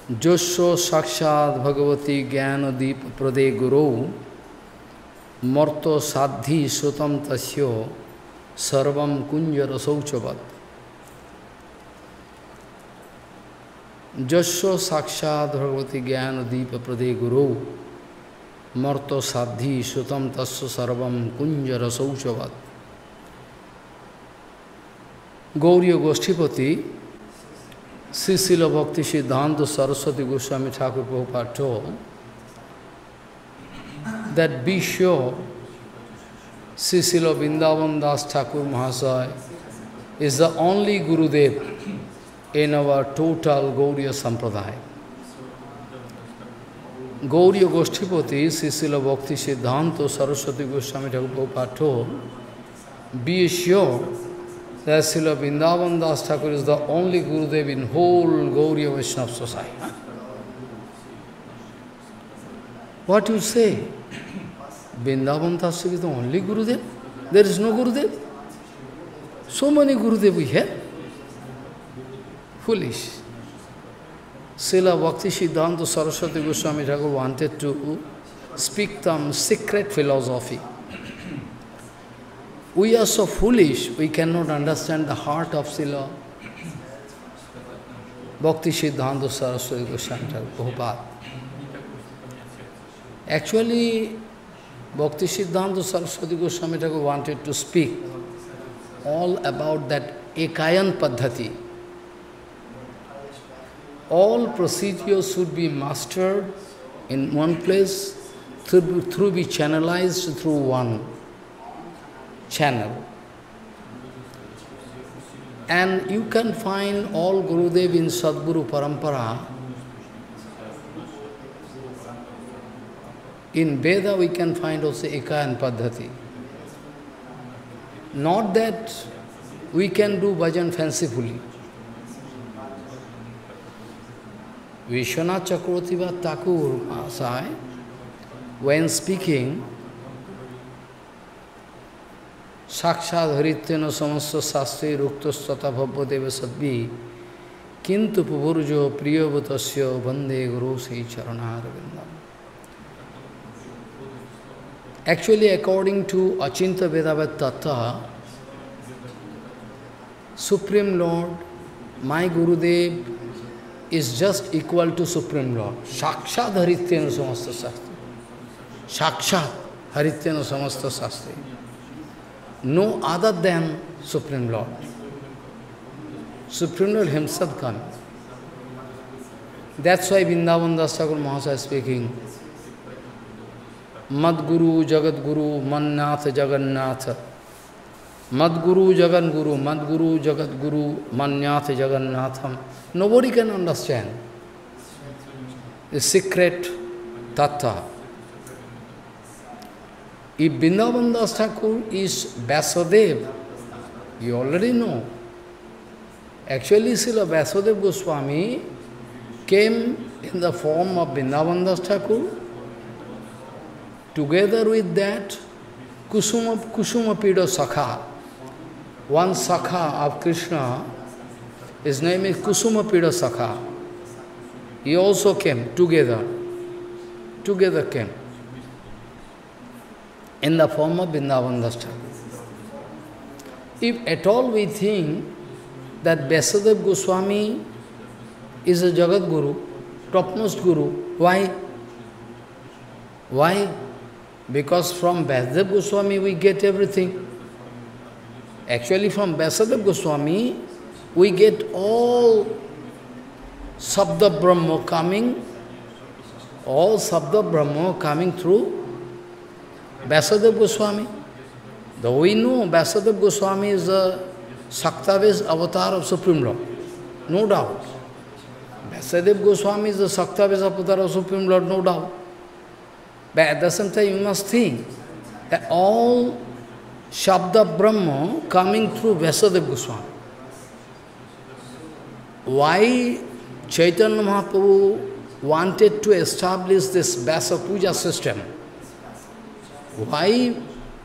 Josho Sakshad Bhagavati Jnanadip Prade Guru Marto Sadhi Sutam Tasyo Sarvam Kunjara Sauchavat. Josho Sakshad Bhagavati Jnanadip Prade Guru Marto Sadhi Sutam Tasyo Sarvam Kunjara Sauchavat. Gauriya Goshtipati, Srila Bhakti Siddhanta Saraswati Goswami Thakur Prabhupada told that be sure Srila Vrindavan Das Thakur Mahasaya is the only Gurudev in our total Gauriya Sampradaya. Gauriya Goshtipati, Srila Bhakti Siddhanta Saraswati Goswami Thakur Prabhupada told, be sure that Srila Vrindavan Das Thakur is the only Gurudev in whole Gauriya Vaishnava society. What you say? Vrindavan Das Thakur is the only Gurudev? There is no Gurudev? So many Gurudev we have. Foolish. Srila Bhakti Siddhanta Saraswati Goswami Thakur wanted to speak some secret philosophy. We are so foolish, we cannot understand the heart of Srila Bhakti Siddhanta Saraswati Goswami Thakur Prabhupada. Actually, Bhakti Siddhanta Saraswati Goswami Thakur wanted to speak all about that Ekayan Paddhati. All procedures should be mastered in one place, through be channelized through one channel. And you can find all Gurudev in Sadguru Parampara. In Veda we can find also Ekayan Paddhati. Not that we can do bhajan fancifully. Vishwanath Chakravarti Thakur Mahasaya, when speaking, Sakshad Harityana Samasta Sastri Ruktastata Bhavva Deva Sadvi Kintu Pupurjo Priyavatasya Bande Guru Sai Charanarvindam. Actually, according to Achinta Vedavat Tattva, Supreme Lord, my Gurudev, is just equal to Supreme Lord. Sakshad Harityana Samasta Sastri. Sakshad Harityana Samasta Sastri. No other than Supreme Lord. Supreme Lord himself comes. That's why Vrindavan Das Thakur Mahasaya is speaking, Madguru Jagadguru Mannath Jagannath. Madguru Jaganguru, Madguru Jagadguru Mannath Jagannatham. Nobody can understand the secret tattva. If Vrindavan Das Thakur is Vyasadeva, you already know. Actually, Srila Vyasadeva Goswami came in the form of Vrindavan Das Thakur. Together with that, Kusuma Pida Sakha, one Sakha of Krishna, his name is Kusuma Pida Sakha. He also came together. Together came in the form of Vrindavan Das Thakur. If at all we think that Vyasadeva Goswami is a Jagat Guru, topmost Guru, why? Why? Because from Vyasadeva Goswami we get everything. Actually from Vyasadeva Goswami we get all Sabda Brahma coming, all Sabda Brahma coming through Vyasadeva Goswami. Though we know Vyasadeva Goswami is the Saktaves avatar of Supreme Lord, no doubt. Vyasadeva Goswami is the Saktaves avatar of Supreme Lord, no doubt. But at the same time you must think that all Shabda Brahma coming through Vyasadeva Goswami. Why Chaitanya Mahaprabhu wanted to establish this Vyasa Puja system? Why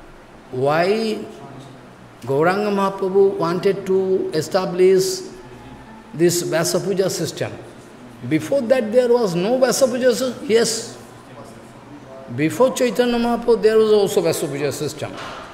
Gauranga Mahaprabhu wanted to establish this Vyasa Puja system? Before that there was no Vyasa Puja system. Yes. Before Chaitanya Mahaprabhu there was also Vyasa Puja system.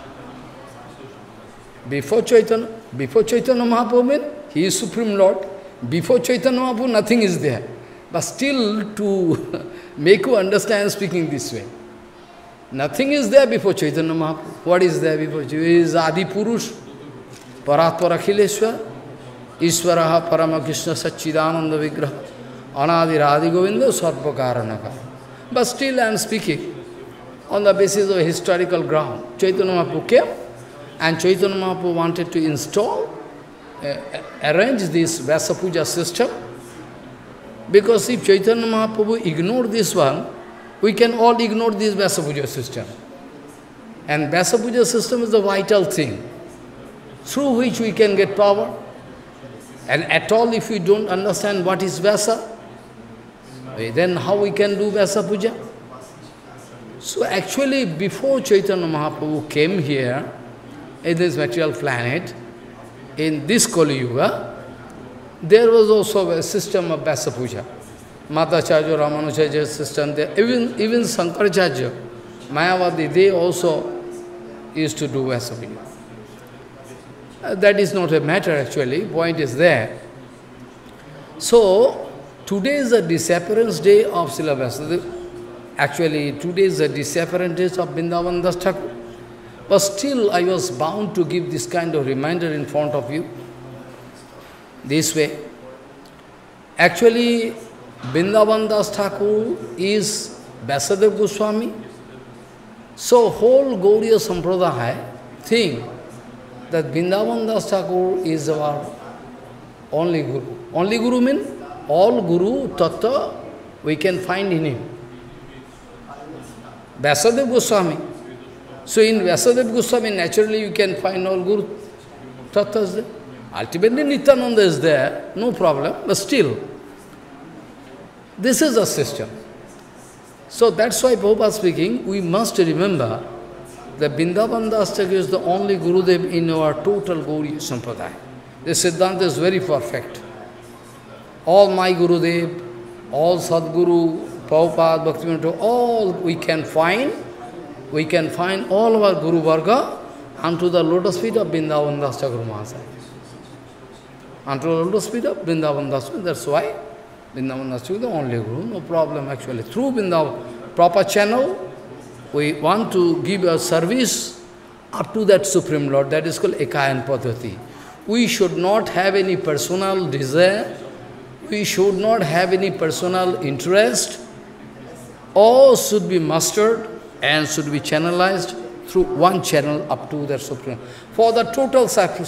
Before Chaitanya Mahaprabhu means he is Supreme Lord. Before Chaitanya Mahaprabhu nothing is there. But still to make you understand speaking this way. Nothing is there before Chaitanya Mahaprabhu. What is there before Chaitanya? He is Adi Purush, Paratpara Akhileshwar, Ishvaraha Parama Krishna Satchidananda Vigraha, Anadi Radhi Govinda Sarva Karanaka. But still I am speaking on the basis of historical ground. Chaitanya Mahaprabhu came and Chaitanya Mahaprabhu wanted to install, arrange this Vyasa Puja system. Because if Chaitanya Mahaprabhu ignored this one, we can all ignore this Vyasa Puja system. And Vyasa Puja system is the vital thing, through which we can get power. And at all, if we don't understand what is Vyasa, then how we can do Vyasa Puja? So actually, before Chaitanya Mahaprabhu came here, in this material planet, in this Kali Yuga, there was also a system of Vyasa Puja. Madhacharya, Ramanujacharya system there. Even Sankaracharya, Mayavadi, they also used to do Vyasa Puja. That is not a matter actually, point is there. So, today is the disappearance day of Srila Vyasadeva. Actually, today is the disappearance day of Vrindavan Das Thakur. But still, I was bound to give this kind of reminder in front of you. This way. Actually, Vrindavan Das Thakur is Vyasadeva Goswami. So, whole Gauriya Sampradaya think that Vrindavan Das Thakur is our only Guru. Only Guru means all Guru Tattva we can find in him. Vyasadeva Goswami. So in Vyasadeva Goswami, naturally you can find all Guru Tattvas there. Ultimately Nityananda is there, no problem, but still, this is a system. So that's why Prabhupada speaking, we must remember that Vrindavan Das Thakur is the only Gurudev in our total Gauriya Sampradaya. The Siddhanta is very perfect. All my Gurudev, all Sadguru, Prabhupada, Bhaktivinoda, all we can find all our Guru Varga unto the lotus feet of Vrindavan Das Thakur Mahasaya. Unto the lotus feet of Vrindavan Das Thakur, that's why Vrindavan Das Thakur is the only Guru, no problem actually. Through Vrindavan, proper channel, we want to give a service up to that Supreme Lord, that is called Ekayan Padhati. We should not have any personal desire, we should not have any personal interest, all should be mastered and should be channelized through one channel up to that Supreme. For the total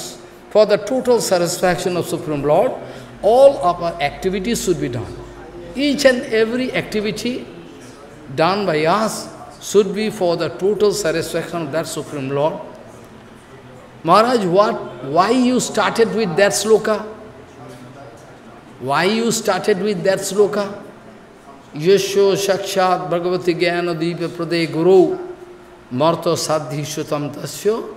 satisfaction of Supreme Lord, all our activities should be done. Each and every activity done by us should be for the total satisfaction of that Supreme Lord. Maharaj, why you started with that sloka? Why you started with that sloka? Yasho Shakshat Bhagavati Jnana Deepa Prade Guru Marta Sadhi Shutam Tasyo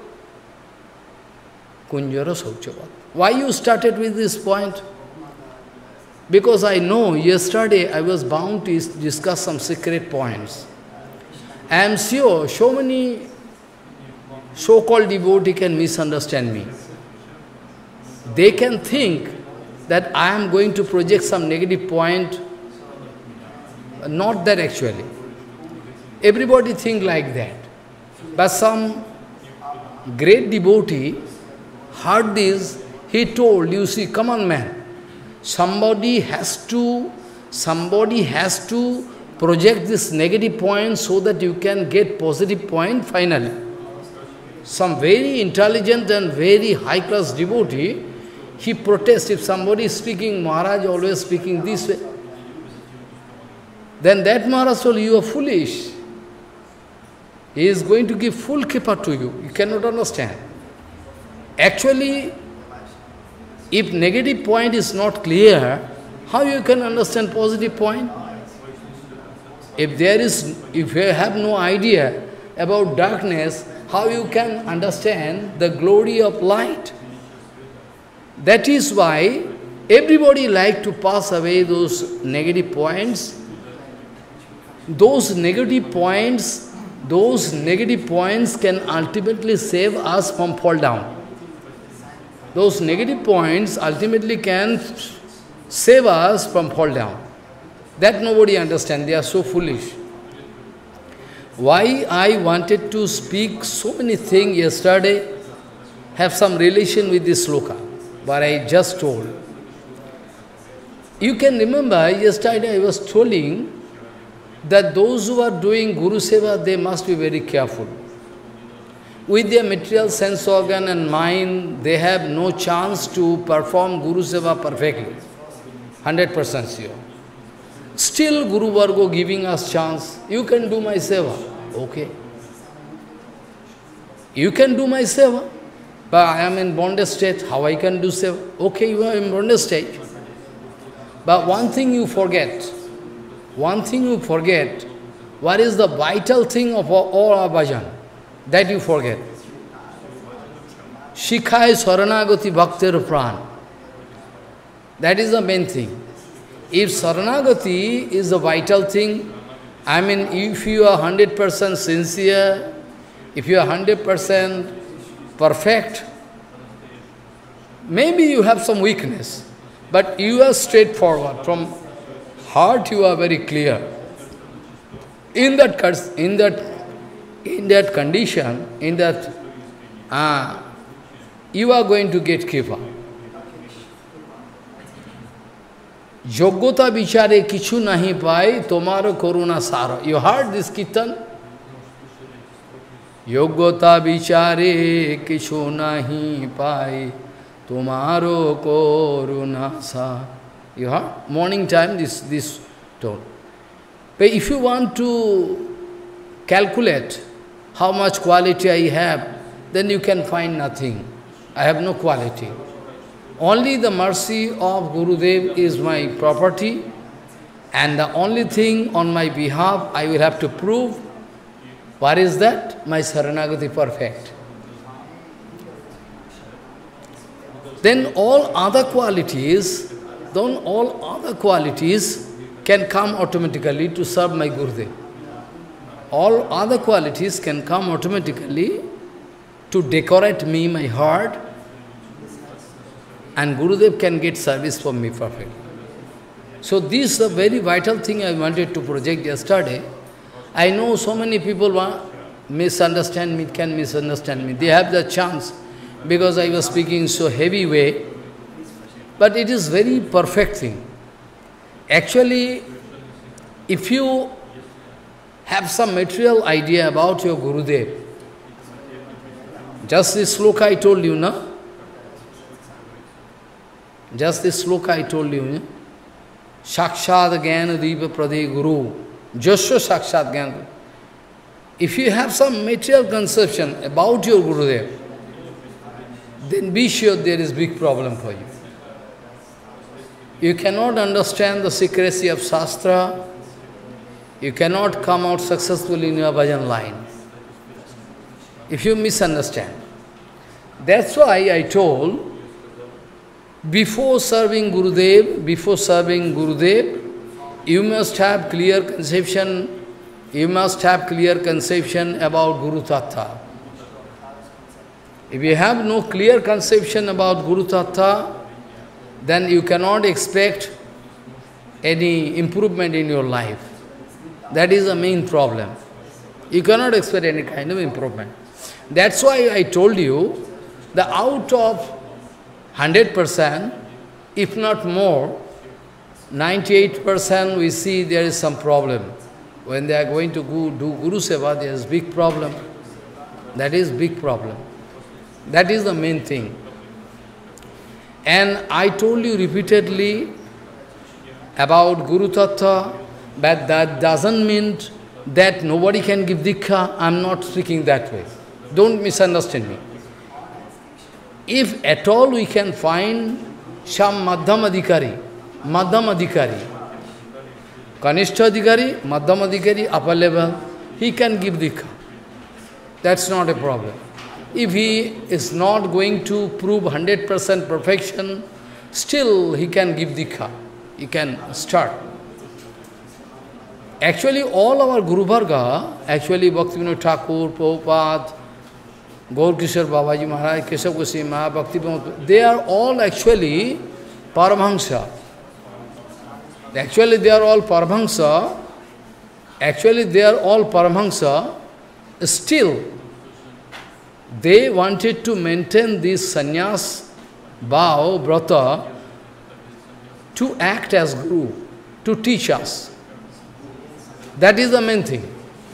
Kunjara Sauchavat. Why you started with this point? Because I know yesterday I was bound to discuss some secret points. I am sure so many so-called devotees can misunderstand me. They can think that I am going to project some negative point. Not that actually. Everybody think like that. But some great devotee heard this, he told, you see, come on man, somebody has to project this negative point so that you can get positive point finally. Some very intelligent and very high-class devotee, he protests if somebody is speaking, Maharaj always speaking this way. Then that Maharaj told, you are foolish. He is going to give full kripa to you. You cannot understand. Actually, if negative point is not clear, how you can understand positive point? If you have no idea about darkness, how you can understand the glory of light? That is why Everybody like to pass away those negative points. Those negative points can ultimately save us from fall down. Those negative points ultimately can save us from fall down. That nobody understands. They are so foolish. Why I wanted to speak so many things yesterday have some relation with this sloka, but I just told. You can remember, yesterday I was telling that those who are doing Guru Seva, they must be very careful. With their material sense organ and mind, they have no chance to perform Guru Seva perfectly. 100% sure. Still Guru Vargo giving us chance. You can do my Seva. Okay. You can do my Seva. But I am in bondage state. How I can do Seva? Okay, you are in bondage state. But one thing you forget. What is the vital thing of all our bhajan? That you forget. Shikhai Saranagati Bhaktir Pran. That is the main thing. If Saranagati is the vital thing, I mean, if you are 100% sincere, if you are 100% perfect, maybe you have some weakness, but you are straightforward. From heart you are very clear. In that condition, you are going to get kripa. Yoggota vichare kichu nahi pai, tomaro koruna sara. You heard this kirtan? Yoggota vichare kichu nahi pai, tomaro koruna sara. You heard? Morning time, this tone. But if you want to calculate how much quality I have, then you can find nothing. I have no quality. Only the mercy of Gurudev is my property, and the only thing on my behalf I will have to prove. What is that? My Saranagati perfect. Then all other qualities can come automatically to serve my Gurudev. All other qualities can come automatically to decorate me, my heart, and Gurudev can get service from me perfectly. So this is a very vital thing I wanted to project yesterday. I know so many people can misunderstand me. They have the chance because I was speaking in so heavy way. But it is very perfect thing. Actually, if you have some material idea about your Gurudev, just this sloka I told you, no? Just this sloka I told you, no? Shakshad Gyana Dipa Prade Guru, Jasya Shakshad Gyana. If you have some material conception about your Gurudev, then be sure there is big problem for you. You cannot understand the secrecy of Shastra, you cannot come out successfully in your bhajan line, if you misunderstand. That's why I told, before serving Gurudev, you must have clear conception, about Guru Tattva. If you have no clear conception about Guru Tattva, then you cannot expect any improvement in your life. That is the main problem. You cannot expect any kind of improvement. That's why I told you, that out of 100%, if not more, 98% we see there is some problem. When they are going to do Guru Seva, there is big problem. That is big problem. That is the main thing. And I told you repeatedly about Guru Tattva, but that doesn't mean that nobody can give Diksha. I am not speaking that way. Don't misunderstand me. If at all we can find some Madhyam Adhikari, Kanishta Adhikari, Madhyam Adhikari, upper level, he can give Diksha. That's not a problem. If he is not going to prove 100% perfection, still he can give Dikha. He can start. Actually, all our Guru Varga, actually Bhaktivinoda Thakur, Prabhupada, Gaur Kishore Babaji Maharaj, Keshav Goswami Maharaj, Bhakti, they are all actually Paramahansa. Actually, they are all Paramahansa. Actually, they are all Paramahansa. Still, they wanted to maintain this sannyas, bhav, brata, to act as Guru, to teach us. That is the main thing.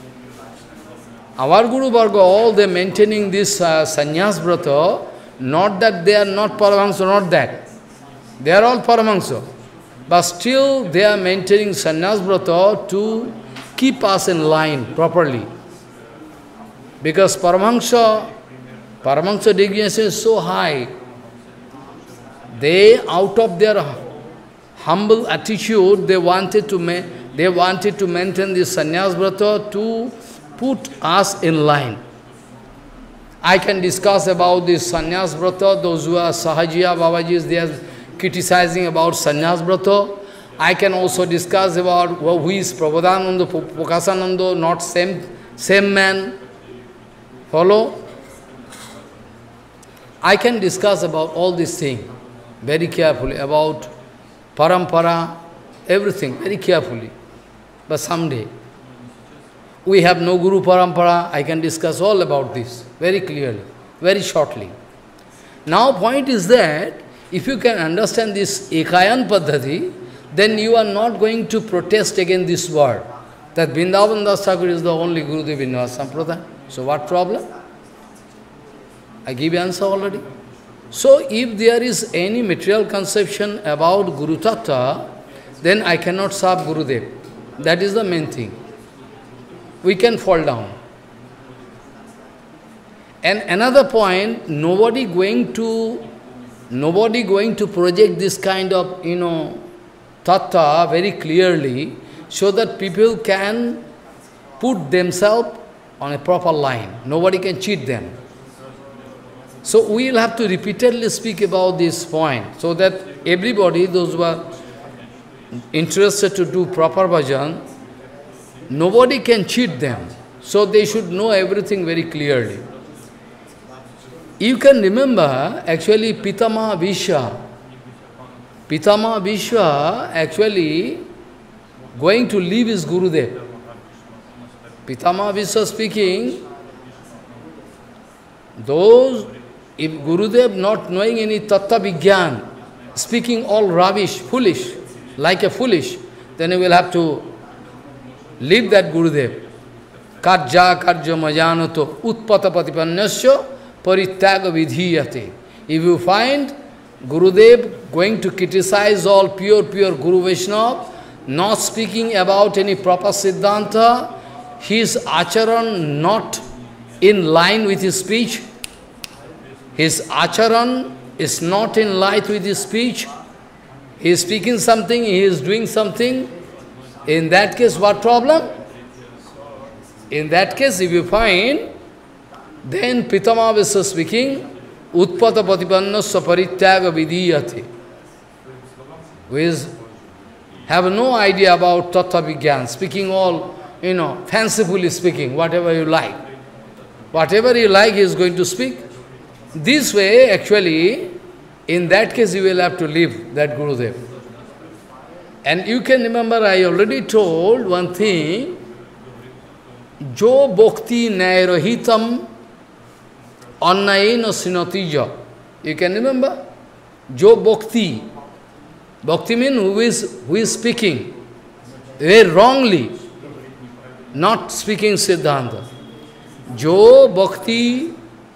Our Guru Varga, all they maintaining this sannyas brata, not that they are not Paramahansa, not that. They are all Paramahansa. But still they are maintaining sannyas brata to keep us in line properly. Because Paramahansa designation is so high. They, out of their humble attitude, they wanted to maintain this sannyas brata to put us in line. I can discuss about this sannyas brata. Those who are Sahajiya Babajis, they are criticizing about sannyas brata. I can also discuss about who is Prabodhananda, Pokasananda, not same man. Follow? I can discuss about all these things very carefully, about parampara, everything very carefully. But someday, we have no Guru Parampara, I can discuss all about this very clearly, very shortly. Now point is that, if you can understand this Ekayan Paddhati, then you are not going to protest against this word, that Vrindavan Das Thakur is the only Gurudev in our Sampradaya. So what problem? I give answer already. So if there is any material conception about Guru Tattva, then I cannot serve Gurudev. That is the main thing. We can fall down. And another point, nobody going to project this kind of, tattva very clearly, so that people can put themselves on a proper line. Nobody can cheat them. So we will have to repeatedly speak about this point, so that everybody, those who are interested to do proper bhajan, nobody can cheat them. So they should know everything very clearly. You can remember, actually, Pitama Vishwa actually going to leave his Gurudev. Pitama Vishwa speaking, if Gurudev not knowing any Tattva Vigyan, speaking all rubbish, foolish, like a foolish, then he will have to leave that Gurudev. Karja karja majanato utpata patipannasya parityaga vidhiyate. If you find Gurudev going to criticize all pure Guru Vaishnava, not speaking about any proper Siddhanta, his acharan not in line with his speech, his acharan is not in line with his speech, he is speaking something, he is doing something, in that case what problem? In that case, if you find, then Pitama Vishwa speaking, Utpata Patipannasya Parityaga Vidhiyate, who have no idea about Tattva Vigyan, speaking all, fancifully speaking, whatever you like. Whatever you like, he is going to speak. This way, actually, in that case, you will have to leave that Gurudev. And you can remember, I already told one thing, Jo Bhakti Nairahitam Annayena Sinatija. You can remember? Jo Bhakti. Bhakti means who is speaking very wrongly, not speaking Siddhanta. Jo Bhakti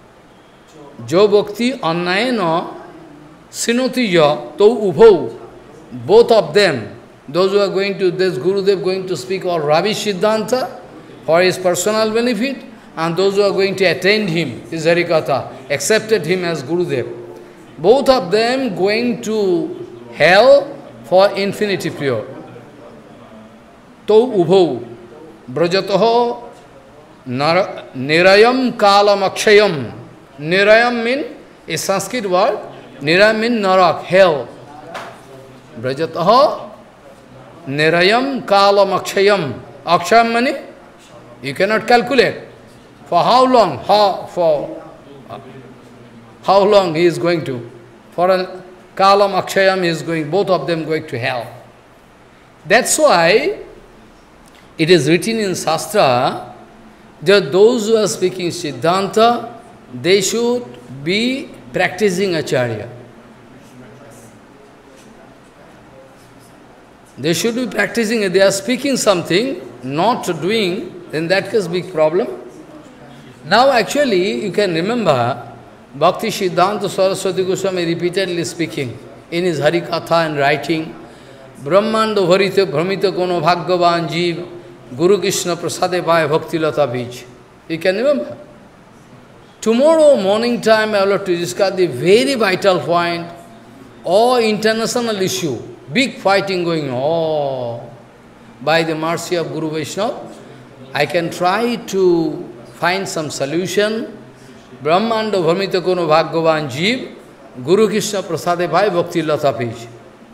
Annayena Sinatija To Ubho. Both of them, those who are going to, this Gurudev going to speak all rubbish Siddhanta for his personal benefit, and those who are going to attend him, his Harikatha, accepted him as Gurudev. Both of them going to hell for infinity pure. To ubho brajataho nirayam kalam akshayam. Nirayam means a Sanskrit word. Nirayam means narak, hell. Brajataha nirayam kalam akshayam. Akshayam money, you cannot calculate. For how long? How long he is going to? For a kalam akshayam he is going, both of them going to hell. That's why it is written in Shastra that those who are speaking Siddhanta, they should be practicing Acharya. They should be practicing it. They are speaking something, not doing, in that case big problem. Now actually, you can remember, Bhakti Siddhanta Saraswati Goswami repeatedly speaking in his Harikatha and writing, Brahmanda Bharita Brahmita Kono Bhagavan Jeev Guru Krishna Prasade Bhai Bhakti Lata Bij. You can remember. Tomorrow morning time I will have to discuss the very vital point or international issue. Big fighting going on. Oh, by the mercy of Guru Vaishnava, I can try to find some solution. Brahmanda Bharmita Kono Bhagavan Jeev Guru Krishna Prasade Bhai Bhakti Lata Bij.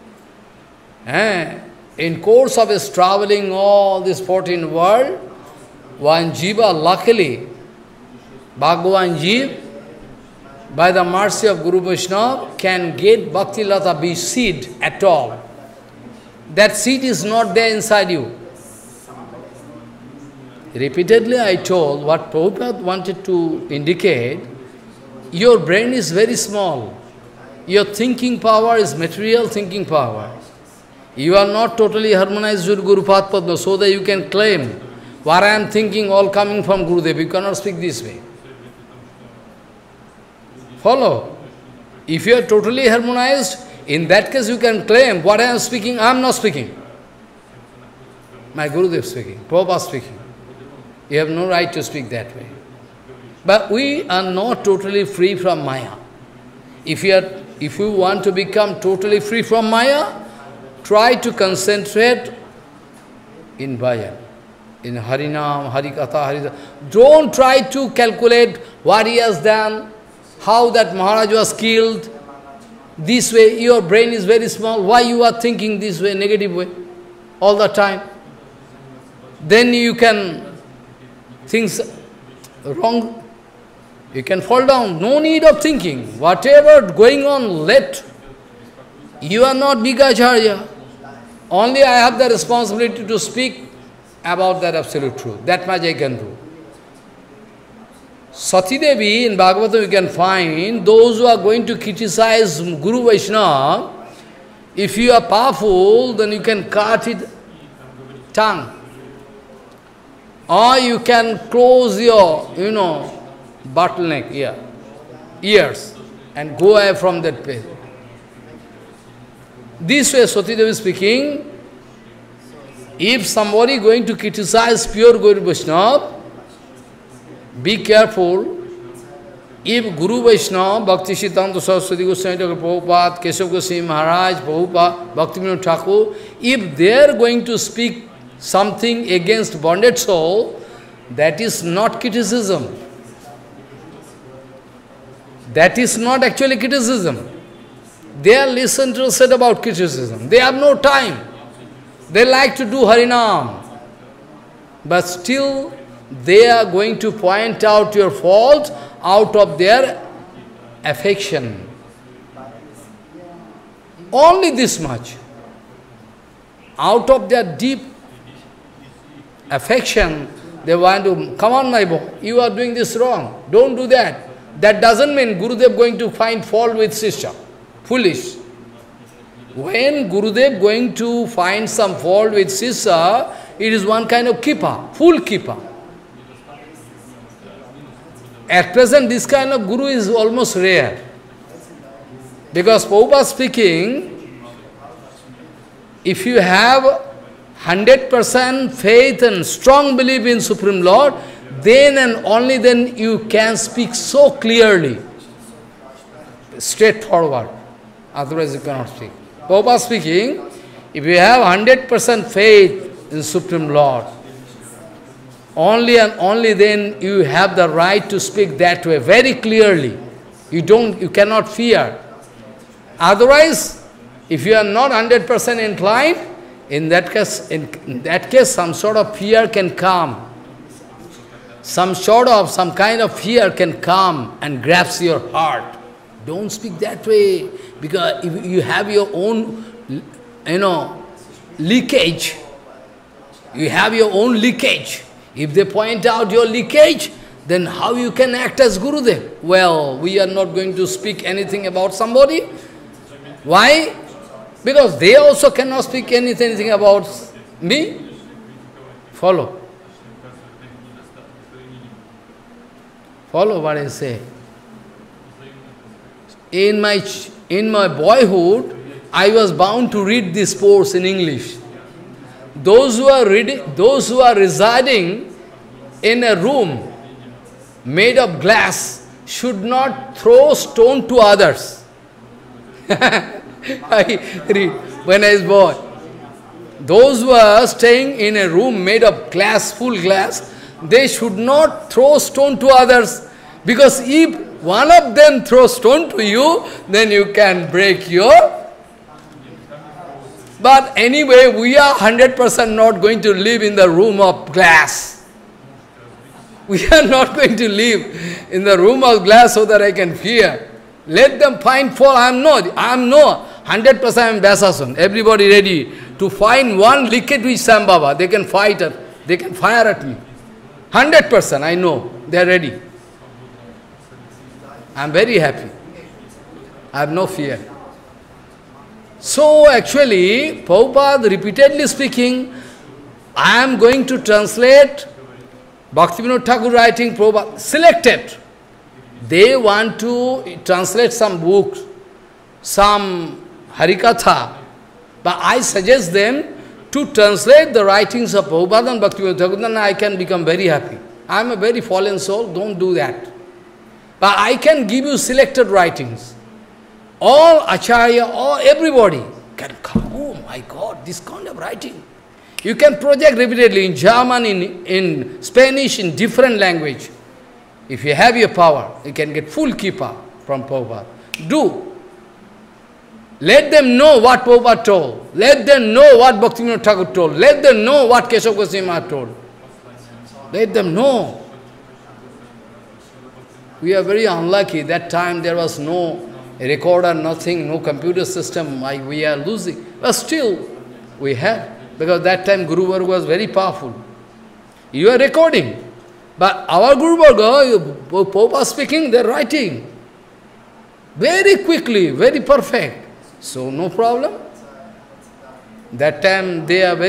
In course of his traveling all this 14 world, one jiva, luckily, Bhagavan Jeev, by the mercy of Guru Vaishnava, can get Bhakti Lata Bij seed at all. That seed is not there inside you. Repeatedly I told what Prabhupada wanted to indicate, your brain is very small. Your thinking power is material thinking power. You are not totally harmonized with Guru Padma, so that you can claim, what I am thinking all coming from Gurudev. You cannot speak this way. Follow? If you are totally harmonized, in that case you can claim, what I am speaking, I am not speaking. My Gurudev speaking, Prabhupada speaking. You have no right to speak that way. But we are not totally free from Maya. If you want to become totally free from Maya, try to concentrate in Bhajan, in Harinam, Harikatha, Haridham. Don't try to calculate what he has done, how that Maharaj was killed. This way, your brain is very small. Why you are thinking this way, negative way, all the time? Then you can think wrong. You can fall down. No need of thinking. Whatever going on, let. You are not big Acharya. Only I have the responsibility to speak about that absolute truth. That much I can do. Sati Devi, in Bhagavatam you can find, those who are going to criticize Guru Vaishnava, if you are powerful, then you can cut it tongue. Or you can close your, bottleneck, ears, and go away from that place. This way, Sati Devi speaking, if somebody going to criticize pure Guru Vaishnava, be careful. If Guru Vaishnava, Bhakti Siddhanta Saraswati Goswami Prabhupada, Keshav Goswami Maharaj, Prabhupada, Bhaktivinoda Thakur, if they are going to speak something against bonded soul, that is not criticism. That is not actually criticism. They are less interested about criticism. They have no time. They like to do Harinam. But still, they are going to point out your fault out of their affection. Only this much. Out of their deep affection, they want to, come on my boy, you are doing this wrong. Don't do that. That doesn't mean Gurudev going to find fault with Sishya. Foolish. When Gurudev going to find some fault with Sishya, it is one kind of kippa, full kippa. At present, this kind of Guru is almost rare. Because Prabhupada speaking, if you have 100% faith and strong belief in Supreme Lord, then and only then you can speak so clearly, straightforward. Otherwise you cannot speak. Prabhupada speaking, if you have 100% faith in Supreme Lord, only and only then you have the right to speak that way, very clearly. You cannot fear. Otherwise, If you are not 100% inclined, in that case, some sort of fear can come. Some kind of fear can come and grasp your heart. Don't speak that way, because if you have your own, leakage. You have your own leakage. If they point out your leakage, then how you can act as Gurudev? Well, we are not going to speak anything about somebody. Why? Because they also cannot speak anything about me. Follow. Follow what I say. In my boyhood, I was bound to read these posts in English. Those who are residing in a room made of glass should not throw stone to others. I read when I was born. Those who are staying in a room made of glass, full glass, they should not throw stone to others. Because if one of them throws stone to you, then you can break your... But anyway, we are 100% not going to live in the room of glass. We are not going to live in the room of glass so that I can fear. Let them find fault. I am no 100% I am Vyasasan. Everybody ready to find one leakage with Sam Baba. They can fight it. They can fire at me. 100% I know. They are ready. I am very happy. I have no fear. So actually, Prabhupada repeatedly speaking, I am going to translate Bhaktivinoda Thakur writing, Prabhupada selected. They want to translate some books, some Harikatha, but I suggest them to translate the writings of Prabhupada and Bhaktivinoda Thakur, then I can become very happy. I am a very fallen soul, don't do that. But I can give you selected writings. All Acharya, all everybody can come, oh my God, this kind of writing. You can project repeatedly in German, in Spanish, in different language. If you have your power, you can get full kippa from Prabhupada. Do. Let them know what Prabhupada told. Let them know what Bhaktivinoda Thakur told. Let them know what Keshav Goswami Maharaj told. Let them know. We are very unlucky. That time there was no recorder, nothing, no computer system. We are losing. But still, we have. Because that time Guru Varga was very powerful. You are recording. But our Guru Varga, Prabhupada speaking, they are writing. Very quickly, very perfect. So no problem. That time they are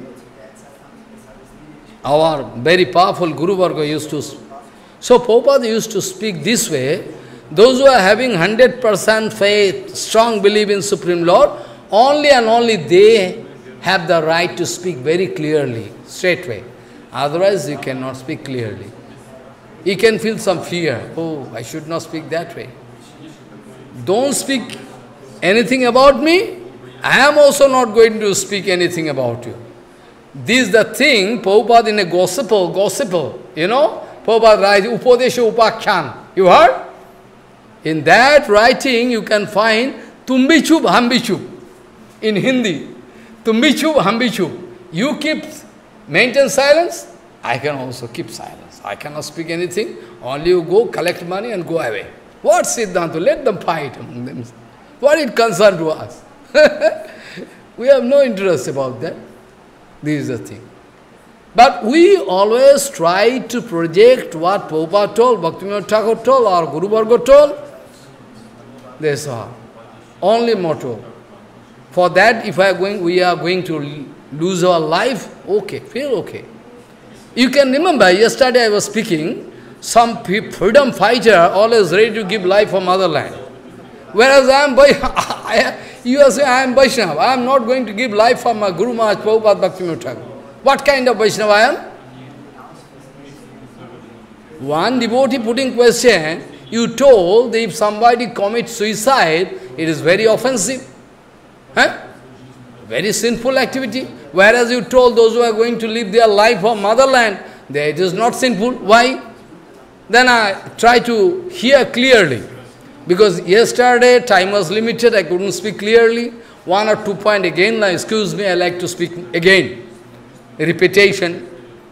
our very powerful Guru Varga used to. So Prabhupada used to speak this way. Those who are having 100% faith, strong belief in Supreme Lord, only and only they have the right to speak very clearly, straightway. Otherwise, you cannot speak clearly. You can feel some fear. Oh, I should not speak that way. Don't speak anything about me. I am also not going to speak anything about you. This is the thing, Prabhupada in a gospel, you know, Prabhupada writes, Upadesha Upakhyan. You heard? In that writing, you can find Tumbi Chup, Hambi Chup. In Hindi, Tumbi Chup, Hambi Chup. You maintain silence, I can also keep silence. I cannot speak anything. Only you go, collect money and go away. What Siddhanta? Let them fight among themselves. What it concern to us? We have no interest about that. This is the thing. But we always try to project what Prabhupada told, Bhaktivinoda Thakur told, or Guru Varga told. That's all. Only motto. For that, if we are going to lose our life, okay, feel okay. You can remember, yesterday I was speaking, some freedom fighter always ready to give life for motherland. Whereas you are saying, I am Vaishnava, I am not going to give life for my Guru Maharaj, Prabhupada, Bhaktivinoda Thakur. What kind of Vaishnava I am? One devotee putting question, you told that if somebody commits suicide, it is very offensive. Huh? Very sinful activity. Whereas you told those who are going to live their life for motherland, it is not sinful. Why? Then I try to hear clearly. Because yesterday time was limited, I couldn't speak clearly. one or two point again, excuse me, I like to speak again. Repetition.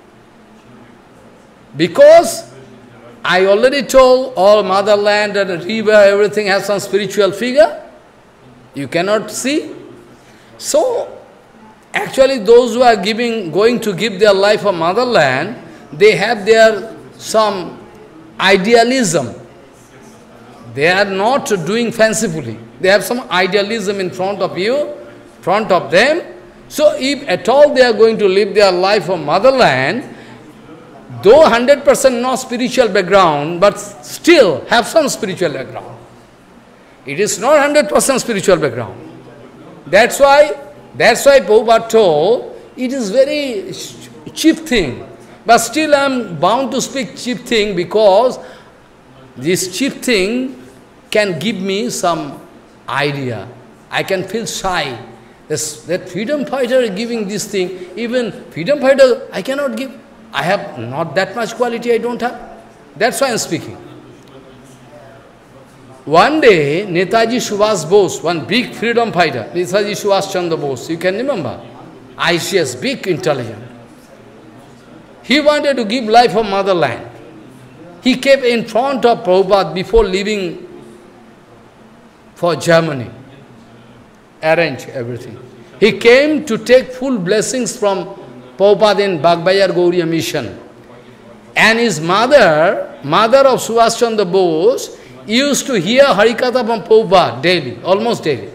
Because I already told all motherland and the river, everything has some spiritual figure. You cannot see. So, actually those who are going to give their life for motherland, they have their some idealism. They are not doing fancifully. They have some idealism in front of you, front of them. So if at all they are going to live their life for motherland, though 100% not spiritual background, but still have some spiritual background. It is not 100% spiritual background. That's why Prabhupada told, it is very cheap thing. But still I am bound to speak cheap thing because this cheap thing can give me some idea. I can feel shy. That freedom fighter is giving this thing. Even freedom fighter, I cannot give. I have not that much quality, I don't have. That's why I am speaking. One day, Netaji Subhas Bose, one big freedom fighter, Netaji Subhas Chandra Bose, you can remember, ICS, big intelligent. He wanted to give life for motherland. He kept in front of Prabhupada before leaving for Germany. Arrange everything. He came to take full blessings from Prabhupada in Bagbazar Gauriya mission. And his mother of Subhas Chandra Bose, used to hear Harikatha from Prabhupada daily, almost daily.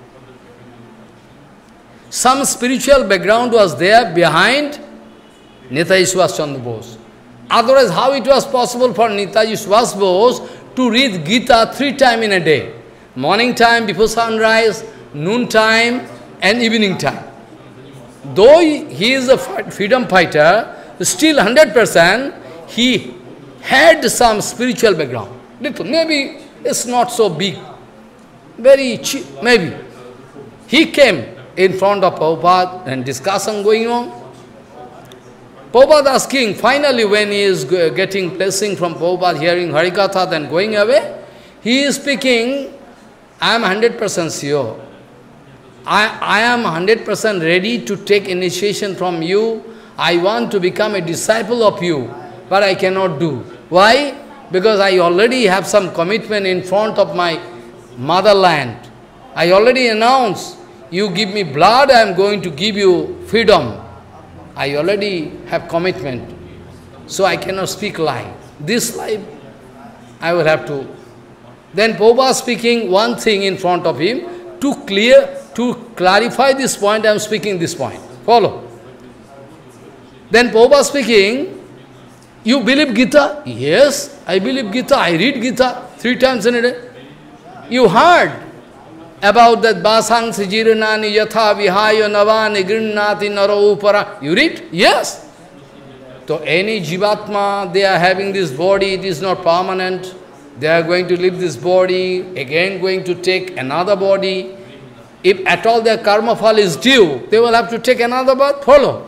Some spiritual background was there behind Netaji Subhas Chandra Bose. Otherwise, how it was possible for Netaji Subhas Bose to read Gita 3 times in a day? Morning time before sunrise, noon time, and evening time. Though he is a freedom fighter, still 100% he had some spiritual background. Little, maybe it's not so big, very cheap, maybe. He came in front of Prabhupada and discussion going on. Prabhupada asking, finally when he is getting blessing from Prabhupada, hearing Harikatha, then going away, he is speaking, I am 100% sure. I am 100% ready to take initiation from you. I want to become a disciple of you, but I cannot do. Why? Because I already have some commitment in front of my motherland. I already announced, you give me blood, I am going to give you freedom. I already have commitment. So I cannot speak lie. This lie, I will have to. Then Prabhupada speaking one thing in front of him, to clarify this point, I am speaking this point. Follow. Then Prabhupada speaking, you believe Gita? Yes, I believe Gita. I read Gita 3 times in a day. You heard about that Basang Sijiranani Yatha Vihaya Navani Grinnati Naro Upara. You read? Yes. So any Jivatma, they are having this body, it is not permanent. They are going to leave this body, again going to take another body. If at all their karma fall is due, they will have to take another birth. Follow.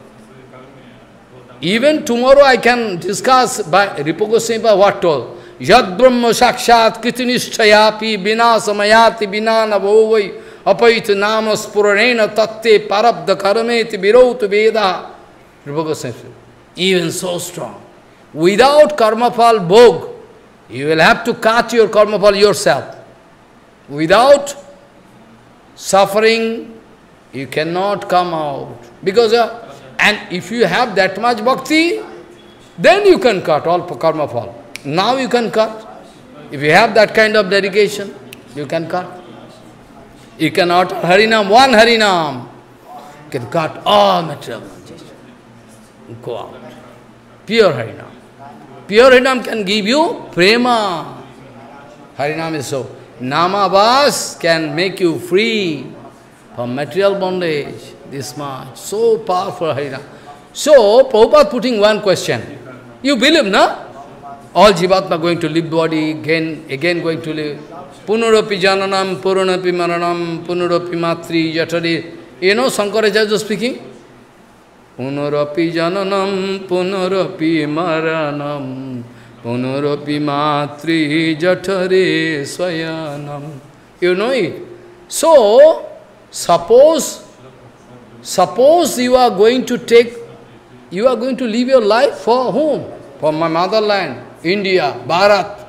Even tomorrow I can discuss by Ripa Goswami what told. Yad Brahma Sakshat Kritinishchayapi Bina Samayati Bina Navovai Apait Nama Spuranena Tatte Parabda Karameti Birautu Veda. Ripa Goswami. Even so strong. Without karma fall bhog, you will have to cut your karma fall yourself. Without suffering, you cannot come out. Because, and if you have that much bhakti, then you can cut all karma fall. Now you can cut. If you have that kind of dedication, you can cut. You can utter Harinam, one Harinam. You can cut all material. Go out. Pure Harinam. Pure Harinam can give you prema. Harinam is so. Namabhas can make you free from material bondage. This much. So powerful Harinam. So, Prabhupada putting one question. You believe, no? All Jivatma going to leave body, again going to live. Punuropi jananam, purunapi maranam, punuropi matri jatari. You know Shankaracharya speaking? Punuropi jananam, punuropi maranam, punuropi matri jatare swayanam. You know it. So, suppose you are going to live your life for whom? For my motherland, India, Bharat.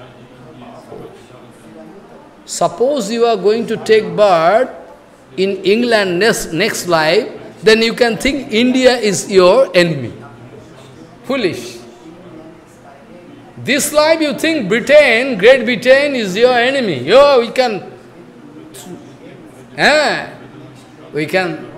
Suppose you are going to take birth in England next life, then you can think India is your enemy. Foolish. This life you think Britain, Great Britain is your enemy. We can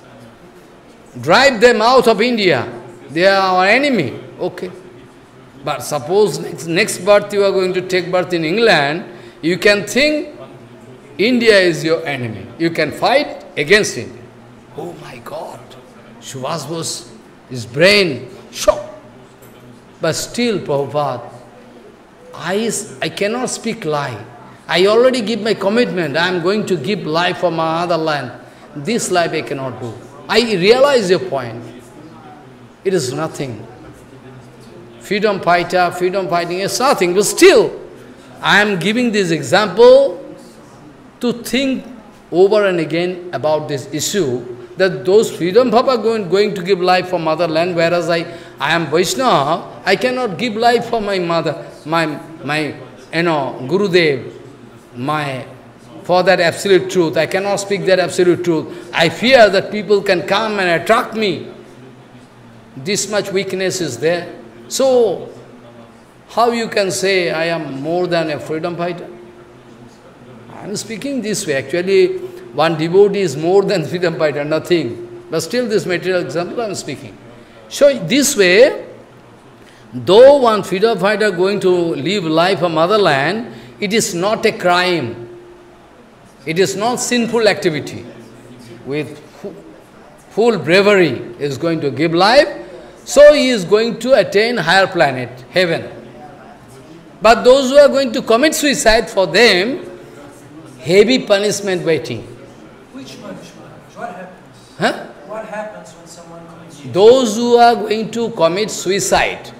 drive them out of India. They are our enemy. Okay. But suppose next birth you are going to take birth in England, you can think India is your enemy. You can fight against India. Oh my God. Subhas Bose, his brain shocked. But still, Prabhupada, I cannot speak lie. I already give my commitment. I am going to give life for my motherland. This life I cannot do. I realize your point. It is nothing. Freedom fighting is nothing. But still, I am giving this example to think over and again about this issue, that those freedom Bhava going to give life for motherland, whereas I am Vaishnava, I cannot give life for my mother, my Gurudev, for that absolute truth. I cannot speak that absolute truth. I fear that people can come and attract me. This much weakness is there. So, how you can say I am more than a freedom fighter? I am speaking this way. Actually, one devotee is more than freedom fighter, nothing. But still this material example I am speaking. So this way, though one freedom fighter going to live life of motherland, it is not a crime. It is not sinful activity. With full bravery is going to give life, so he is going to attain higher planet, heaven. But those who are going to commit suicide, for them, heavy punishment waiting. Which punishment? What happens? Huh? What happens when someone commits suicide? Those who are going to commit suicide,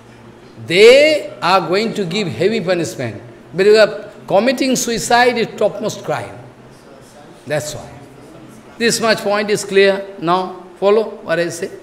they are going to give heavy punishment. Because committing suicide is topmost crime. That's why. This much point is clear. Now, follow what I say.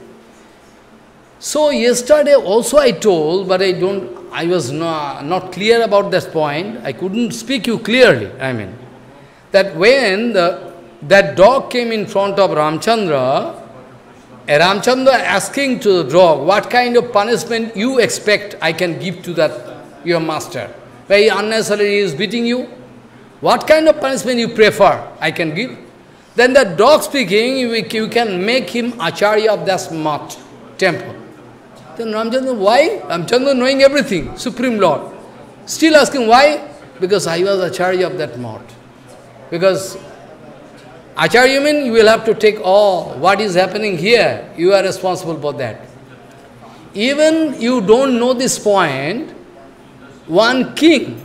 So yesterday also I told, but I was not clear about that point. I couldn't speak you clearly, that when that dog came in front of Ramchandra, Ramchandra asking to the dog, what kind of punishment you expect I can give to that your master? Very unnecessarily he is beating you. What kind of punishment you prefer I can give? Then the dog speaking, you can make him Acharya of that Math temple. Then Ramchandra, why? Ramchandra knowing everything, Supreme Lord. Still asking why? Because I was Acharya of that Math. Because Acharya means you will have to take all what is happening here. You are responsible for that. Even you don't know this point, one king,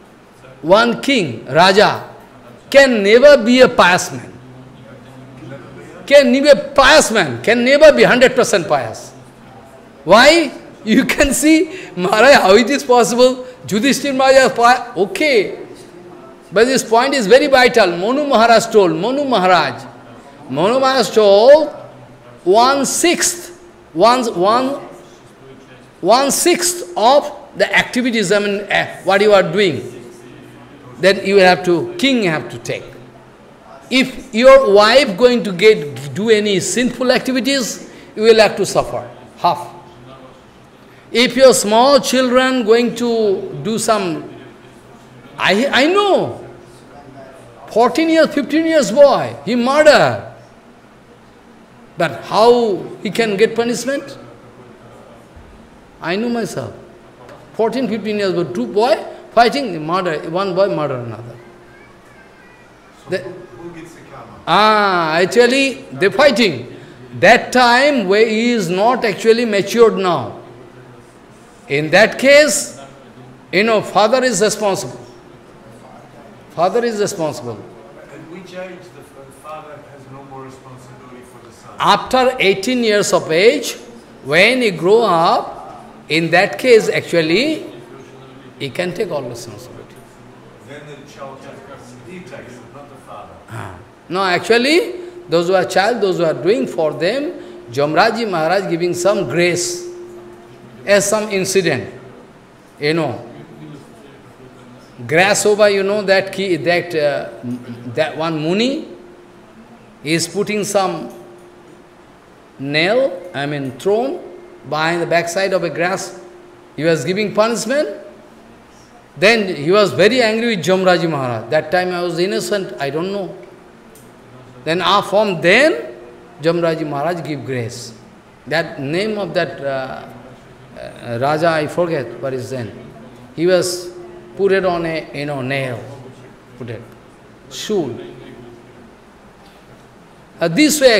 Raja, can never be a pious man. Can never be a pious man, can never be 100% pious. Why? You can see, Maharaj, how it is possible? Yudhishthira Maharaj is pious. Okay. But this point is very vital. Manu Maharaj told, Manu Maharaj told, 1/6 of the activities, what you are doing, then you have to, king have to take. If your wife going to do any sinful activities, you will have to suffer, half. If your small children going to do some, I know, 14 years, 15 years boy, he murder. But how he can get punishment? I know myself. 14, 15 years old, two boy fighting, murder, one boy murder another. Who gets the karma? Actually, they're fighting. That time where he is not actually matured now. In that case, father is responsible. Father is responsible. At which age the father has no more responsibility for the son? After 18 years of age, when he grow up, in that case actually, he can take all responsibility. Then the child he takes it, not the father. No, actually, those who are child, those who are doing for them, Jamraji Maharaj giving some grace as some incident. You know, grasshopper, you know that that one Muni is putting some nail, thrown behind the backside of a grass. He was giving punishment. Then he was very angry with Jamraji Maharaj. That time I was innocent, I don't know. Then from then, Jamraji Maharaj give grace. That name of that Raja, I forget what is then. He was put it on a nail, put it, shoe. This way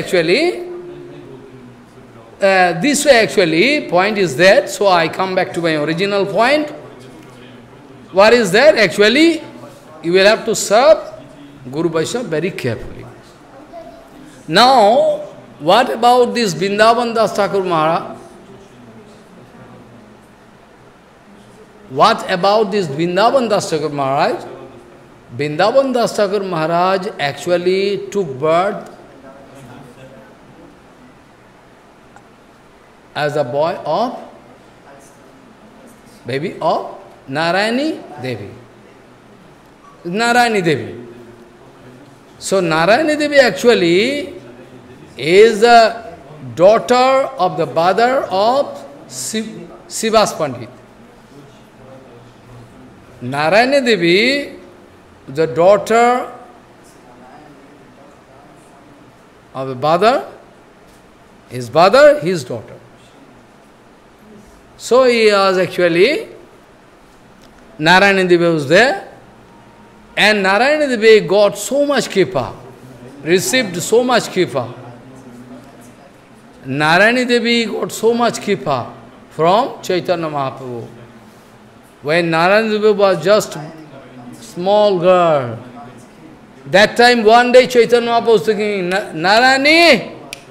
actually, point is that, so I come back to my original point. What is that? Actually, you will have to serve Guru Vaishnava very carefully. Now, what about this Vrindavan Das Thakur Maharaj? What about this Vrindavan Das Thakur Maharaj? Vrindavan Das Thakur Maharaj actually took birth as a boy of, baby of Narayani Devi. Narayani Devi. So Narayani Devi actually is the daughter of the brother of Srivas Pandit. Narayani Devi, the daughter of a brother, his brother, his daughter. So he was actually, Narayana Devi was there, and Narayana Devi got so much kripa, received so much kripa. Narayana Devi got so much kripa from Chaitanya Mahaprabhu. When Narayana Devi was just small girl, that time one day Chaitanya Mahaprabhu was thinking, Narayani,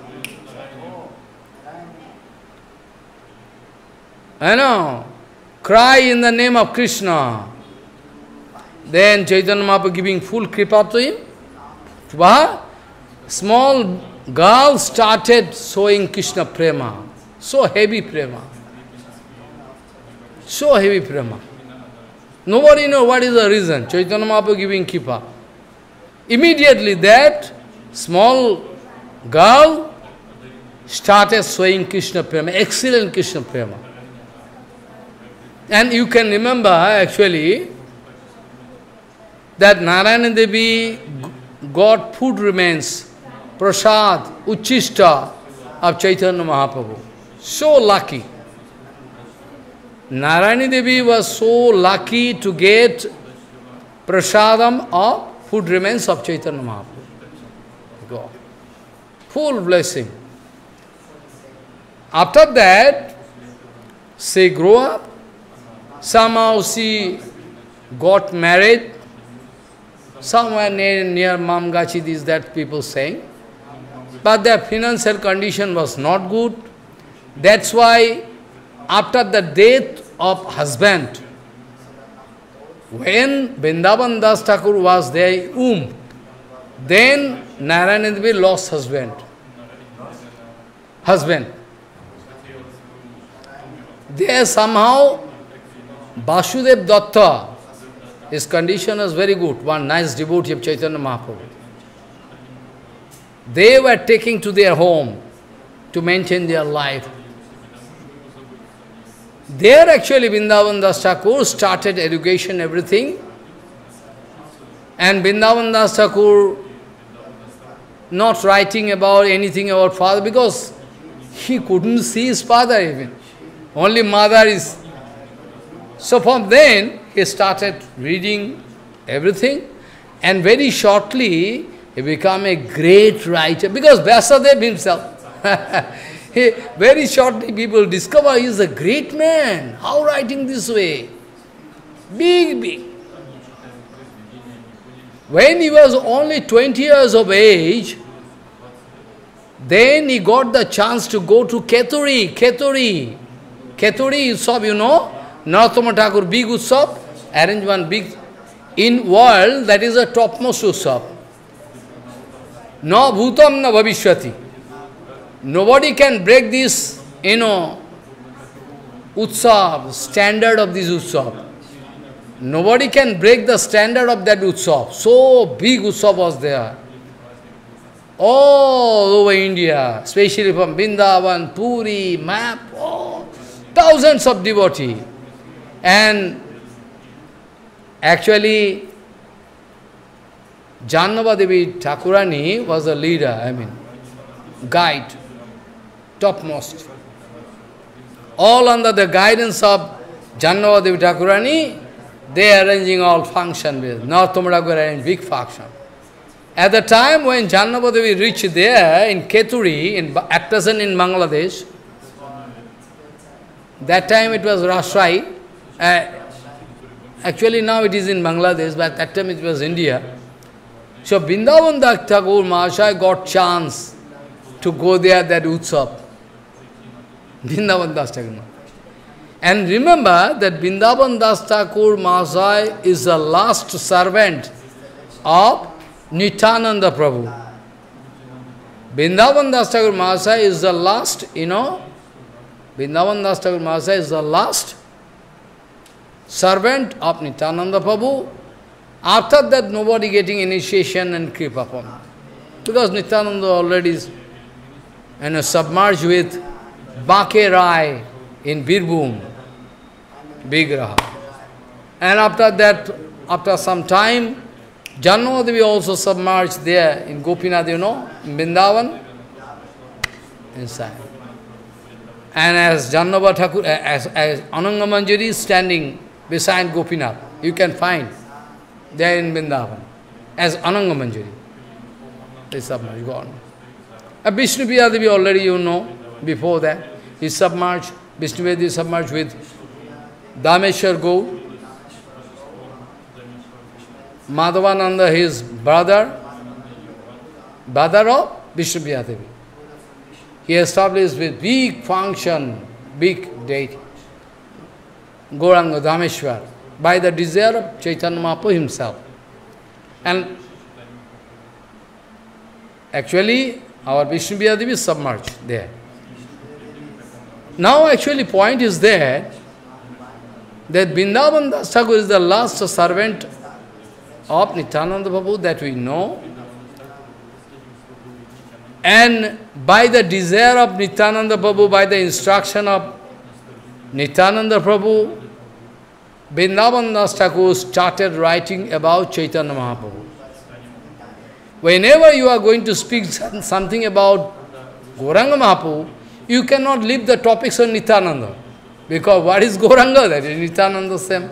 cry in the name of Krishna. Then Chaitanya Mahaprabhu giving full kripa to him. Small girl started showing Krishna prema. So heavy prema. So heavy prema. Nobody knows what is the reason. Chaitanya Mahaprabhu giving kripa. Immediately that small girl started showing Krishna prema, excellent Krishna prema. And you can remember actually that Narayana Devi got food remains, prasad, uchishta of Chaitanya Mahaprabhu. So lucky. Narayana Devi was so lucky to get prasadam of food remains of Chaitanya Mahaprabhu. God. Full blessing. After that, she grew up. Somehow she got married. Somewhere near Mamgachi, this that people saying. But their financial condition was not good. That's why after the death of husband, when Vrindavan Das Thakur was there, then Narayana Devi lost husband. There somehow Vasudev Datta, his condition was very good, one nice devotee of Chaitanya Mahaprabhu. They were taking to their home to maintain their life. There actually Vrindavan Das Thakur started education, everything. And Vrindavan Das Thakur not writing about anything about father because he couldn't see his father even. Only mother is. So from then, he started reading everything, and very shortly, he became a great writer, because Vyasadeva himself, very shortly people discover he is a great man. How writing this way? Big. When he was only 20 years of age, then he got the chance to go to Keturi Utsav, you know, Narottama Thakur, big Utsav, arranged one big, in world, that is the topmost Utsav. No bhutam na bhavishyati. Nobody can break this, utsav, standard of this utsav. Nobody can break the standard of that utsav. So big utsav was there. All over India, especially from Vrindavan, Puri, Map, thousands of devotees. And actually, Jannava-devi Thakurani was the leader, guide, topmost. All under the guidance of Jannava-devi Thakurani, they are arranging all function with. North Tamil arranged big function. At the time when Jannava-devi reached there in Keturi, at present in Bangladesh, that time it was Rashai. Actually now it is in Bangladesh, but at that time it was India. So Vrindavan Das Thakur Mahasaya got chance to go there, that Utsav. Vrindavan Das Thakur. And remember that Vrindavan Das Thakur Mahasaya is the last servant of Nityananda Prabhu. Vrindavan Das Thakur Mahasaya is the last, Vrindavan Das Thakur Mahasaya is the last servant of Nityananda Prabhu. After that, nobody getting initiation and kripa from him. Because Nityananda already is submerged with Bake Rai in Birbhum, Vigraha. And after that, after some time, Jannava-devi also submerged there in Gopinath, in Vrindavan, inside. And as Jannava Thakur, as Ananga Manjari is standing beside Gopinath, you can find there in Vrindavan, as Ananga Manjari. They submerged, gone. Vishnu Priya-devi already before that, he submerged, Vishnu Priya-devi submerged with Dameshwar Gaur, Madhavananda, his brother of Vishnu Priya-devi. He established with big function, big deity, Gauranga Dameshwar, by the desire of Chaitanya Mahaprabhu himself. And actually, our Vishnu Priya-devi is submerged there. Now actually point is there, that Vrindavan Das Thakur is the last servant of Nityananda Prabhu that we know. And by the desire of Nityananda Prabhu, by the instruction of Nityananda Prabhu, Vrindavan Das Thakur started writing about Chaitanya Mahaprabhu. Whenever you are going to speak something about Gauranga Mahaprabhu, you cannot leave the topics on Nityananda. Because what is Gauranga? That is Nityananda same.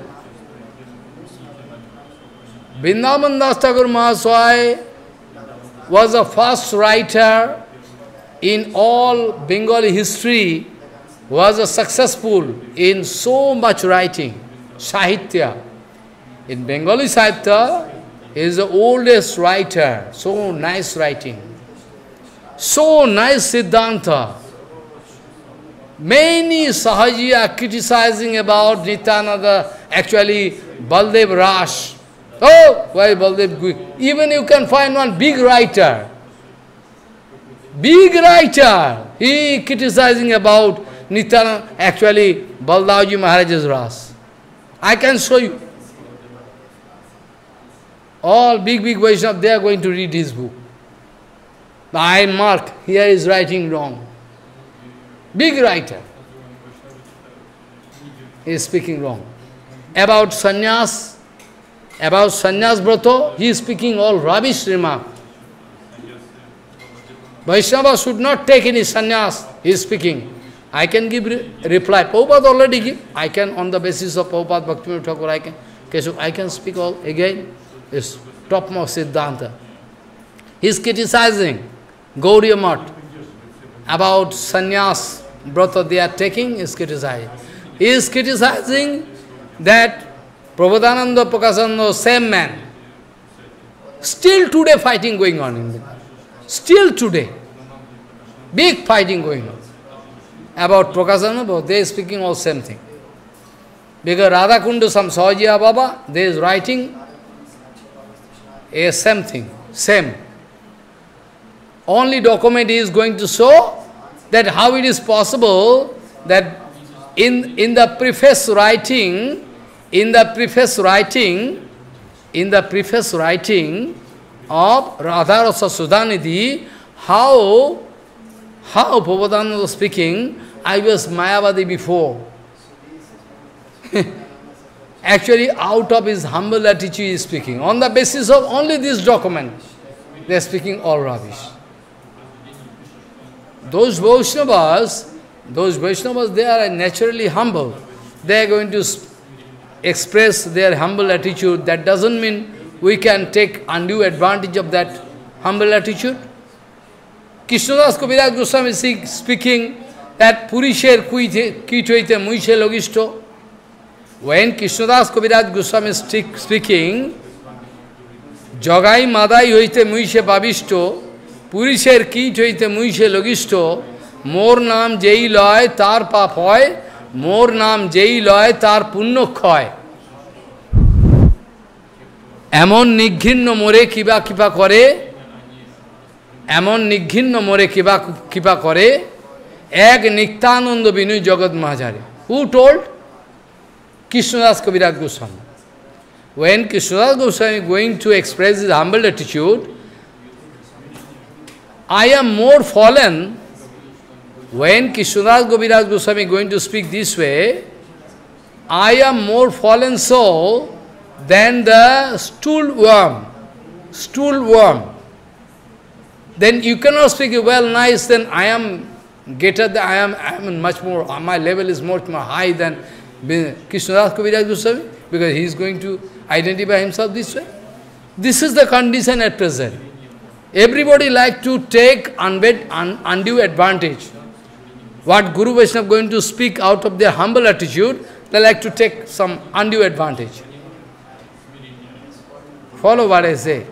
Vrindavan Das Thakur Mahasaya was the first writer in all Bengali history, was a successful in so much writing, Sahitya. In Bengali Sahitya, he is the oldest writer, so nice writing, so nice Siddhanta. Many Sahaji are criticizing about Nityananda, actually Baldev Rash. Oh, why Baldev quick? Even you can find one big writer, he criticizing about Nityananda, actually Baldavji Maharaj's Ras. I can show you. All big Vaishnavas, they are going to read his book. I mark, here is writing wrong. Big writer. He is speaking wrong. About sannyas Brato, he is speaking all rubbish remark. Vaishnava should not take any sannyas, he is speaking. I can give reply. Prabhupada already give. I can, on the basis of Prabhupada Bhaktivinoda Thakur, I can speak all again. It's topmost Siddhanta. He is criticizing Gauriya Math about sannyas brata they are taking, is criticizing. He is criticizing that Prabodhananda, Prakashananda, same man. Still today fighting going on in Bengal. Still today. Big fighting going on. About Prakashananda, they are speaking all same thing. Because Radhakundu, some Sahajiya Baba, they is writing a same thing, same. only document he is going to show that how it is possible that in the preface writing, of Radha Rasa Sudhanidhi, how Prabhupada was speaking, I was Mayavadi before. Actually, out of his humble attitude he is speaking. On the basis of only this document, they are speaking all rubbish. Those Vaishnavas, they are naturally humble. They are going to express their humble attitude. That doesn't mean we can take undue advantage of that humble attitude. Krishnadas Kaviraj Goswami is speaking that Purisher Kitoite Muishe Logisto. When Krishnadas Kaviraj Goswami is speaking, Jogai Madai Hoite Muishe Babisto, Purisher Kitoite Muishe Logisto, More Nam Jai Loy Tar Pap Hoy, More Nam Jai Loy Tar Punno Khoy. এমন নিঘৃণ্য মোরে কিবা কিবা করে, এমন নিঘৃণ্য মোরে কিবা করে, এক নিত্যানন্দ বিনয় জগৎ মহাচারে. Who told? Krishnadas Kaviraj Goswami. When Krishnadas Goswami is going to express his humble attitude, I am more fallen. When Krishnadas Kaviraj Goswami is going to speak this way, I am more fallen soul than the stool worm. Then you cannot speak, well, nice, then I am greater than, I am much more, my level is much more high than Krishnadas Kaviraj Goswami, because he is going to identify himself this way. This is the condition at present. Everybody like to take undue advantage. What Guru Vaishnava going to speak out of their humble attitude, they like to take some undue advantage. Follow what I say.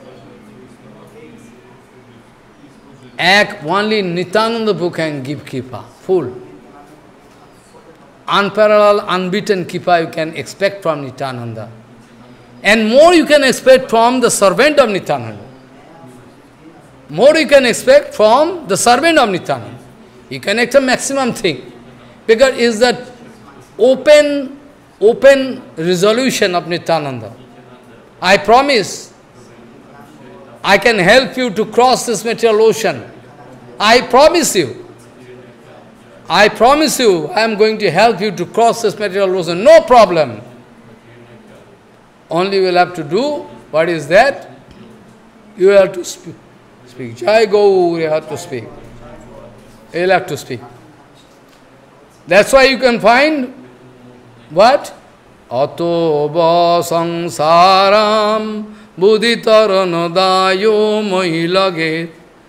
Only Nityananda Prabhu can give Kripa, full. Unparalleled, unbeaten Kripa you can expect from Nityananda. And more you can expect from the servant of Nityananda. More you can expect from the servant of Nityananda. You can expect maximum thing. Because it is that open resolution of Nityananda. I promise, I can help you to cross this material ocean. I promise you, I am going to help you to cross this material ocean. No problem. Only you will have to do, what is that? You have to speak. Jai Gaur, you have to speak. You will have to speak. That's why you can find, what? Ato ba samsaram buddhitaranadayo mahilage.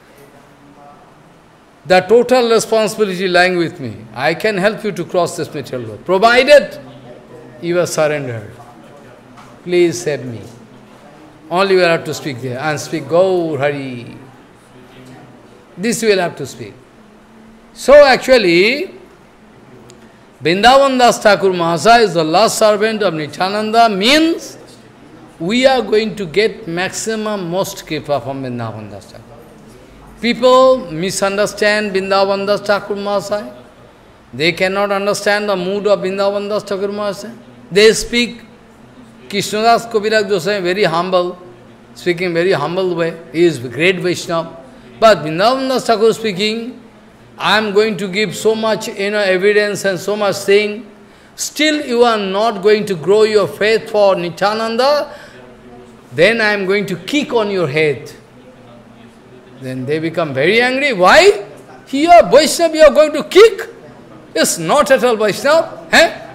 The total responsibility lying with me. I can help you to cross this material world, provided you are surrendered. Please save me. Only you will have to speak there and speak Gaur Hari. This you will have to speak. So actually, Vrindavan Das Thakur Mahasaya is the last servant of Nityananda, means we are going to get maximum most kripa from Vrindavan Das Thakur. People misunderstand Vrindavan Das Thakur Mahasaya. They cannot understand the mood of Vrindavan Das Thakur Mahasaya. They speak Krishnadas Kaviraj Goswami very humble, speaking very humble way. He is great Vaishnava. But Vrindavan Das Thakur speaking, I am going to give so much evidence and so much thing. Still you are not going to grow your faith for Nityananda, then I am going to kick on your head. Then they become very angry. Why? Here, Vaishnava, you are going to kick? It's not at all Vaishnava.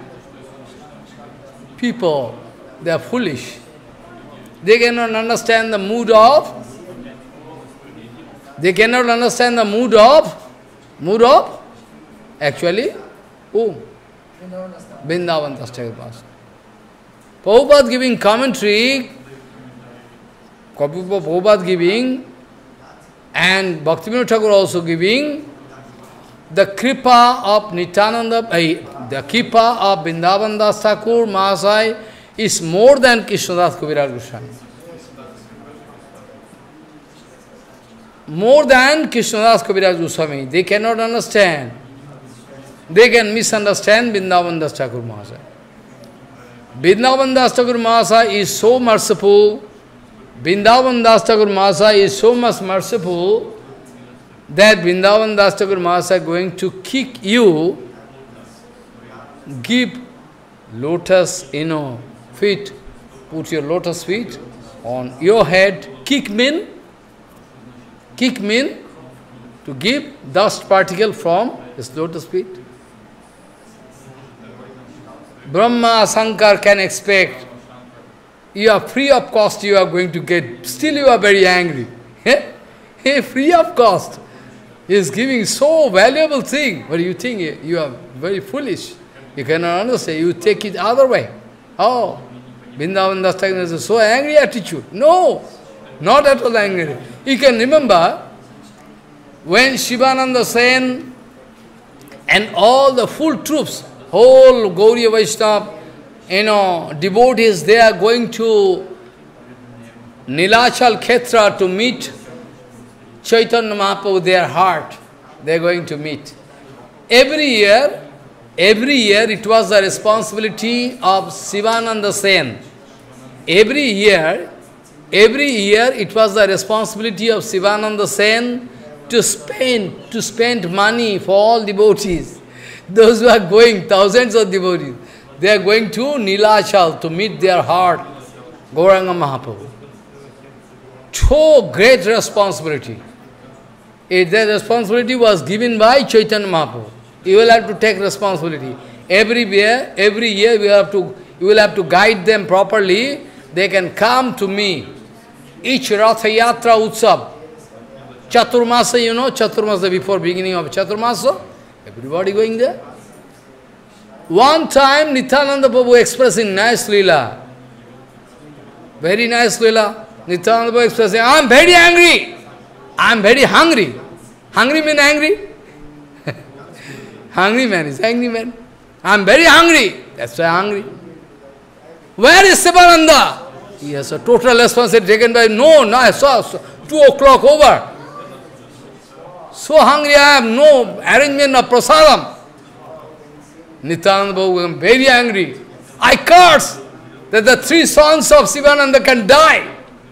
People, they are foolish. They cannot understand the mood of, actually, who? Vrindavan Das Thakur Mahasaya. Prabhupada giving commentary, Prabhupada giving, and Bhaktivinoda Thakur also giving, the kripa of Nityananda, the kripa of Vrindavan Das Thakur Mahasaya is more than Krishnadas Kaviraj Goswami. more than Krishnadas Kaviraj Goswami. They cannot understand. They can misunderstand Vrindavan Das Thakur Mahasaya. Vrindavan Das Thakur Mahasaya is so merciful. Vrindavan Das Thakur Mahasaya is so much merciful that Vrindavan Das Thakur Mahasaya going to kick you, give lotus, feet, put your lotus feet on your head, kick mean to give dust particle from his lotus feet. Brahma, Shankar can expect, you are free of cost, you are going to get, still you are very angry. Free of cost. He is giving so valuable thing, but you think you are very foolish. You cannot understand, you take it other way. Oh, Vrindavan Das Thakur has a so angry attitude. No, not at all angry. You can remember, when Shivananda Sen and all the full troops, whole Gauriya Vaishnava, devotees, they are going to Nilachal Khetra to meet Chaitanya Mahaprabhu, their heart. They are going to meet. Every year it was the responsibility of Sivananda Sen. Every year it was the responsibility of Sivananda Sen to spend money for all devotees. Those who are going, thousands of devotees, they are going to Nilachal to meet their heart, Gauranga Mahaprabhu. So great responsibility. Their responsibility was given by Chaitanya Mahaprabhu. You will have to take responsibility. Every year you will have to guide them properly. They can come to me. Each Ratha Yatra Utsav, Chaturmasa, Chaturmasa, before beginning of Chaturmasa, everybody going there. One time Nityananda Prabhu expressing nice lila, very nice lila. Nityananda Prabhu expressing, I am very angry, I am very hungry. Hungry means angry. Hungry man is angry man. I am very hungry, that's why I am hungry. Where is Sivananda? He has a total responsibility taken by, no, I saw 2 o'clock over. So hungry I am, no arrangement of prasadam. Nityananda Prabhu, I am very angry. I curse that the 3 sons of Sivananda can die.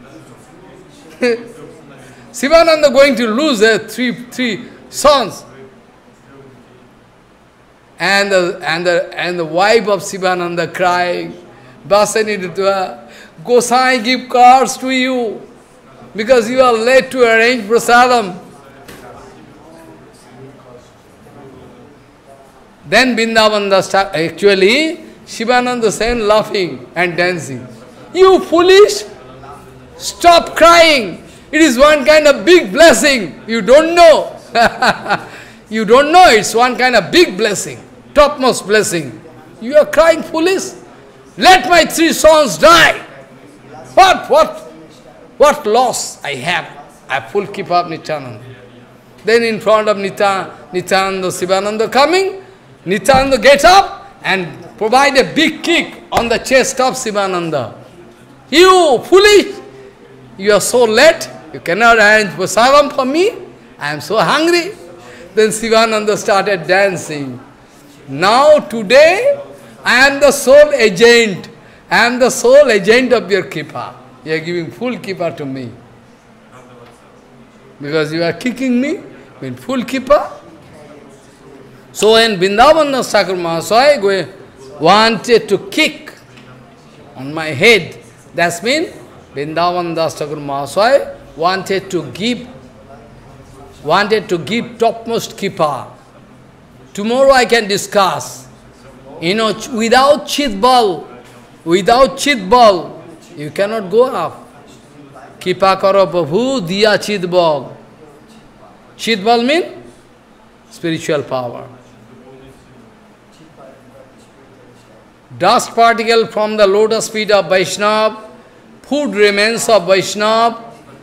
Sivananda going to lose their three sons. And the wife of Sivananda crying, Basani Ritva, Gosai give cars to you because you are late to arrange prasadam. Then Vrindavan started, actually, Shivananda Sen laughing and dancing. You foolish! Stop crying! It is one kind of big blessing. You don't know. You don't know it's one kind of big blessing, topmost blessing. You are crying foolish? Let my 3 sons die! What loss I have? I have full keep of Nityananda. Then in front of Nityananda, Sivananda coming, Nityananda gets up and provide a big kick on the chest of Sivananda. You foolish! You are so late, you cannot arrange prasadam for me. I am so hungry. Then Sivananda started dancing. Now today, I am the sole agent. I am the sole agent of your kripa. You are giving full kripa to me. Because you are kicking me with full kripa. So when Vrindavan Das Thakur Mahasaya wanted to kick on my head, that means Vrindavan Das Thakur Mahasaya wanted to give topmost kripa. Tomorrow I can discuss. Without chit-bal, you cannot go up. Kripa karo Prabhu diya chit-bal. Chit-bal means spiritual power. Dust particle from the lotus feet of Vaishnava, food remains of Vaishnava,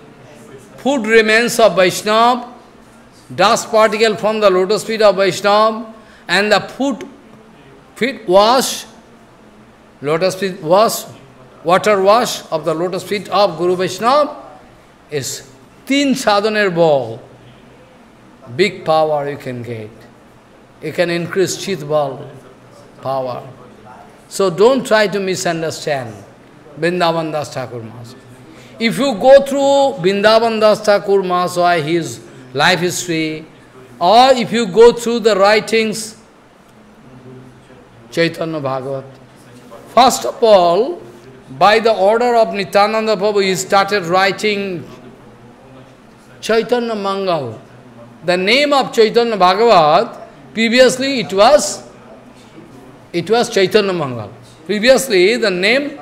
dust particle from the lotus feet of Vaishnava, and the feet wash, lotus feet wash, water wash of the lotus feet of Guru Vaishnava is Teen sadhaner ball. Big power you can get. You can increase chit ball power. So don't try to misunderstand Vrindavan Das Thakur Mahasaya. If you go through Vrindavan Das Thakur Mahasaya, his life history, or if you go through the writings, Chaitanya Bhagavat, first of all, by the order of Nityananda Prabhu, he started writing Chaitanya Mangal. The name of Chaitanya Bhagavat, previously it was Chaitanya Mangal. Previously the name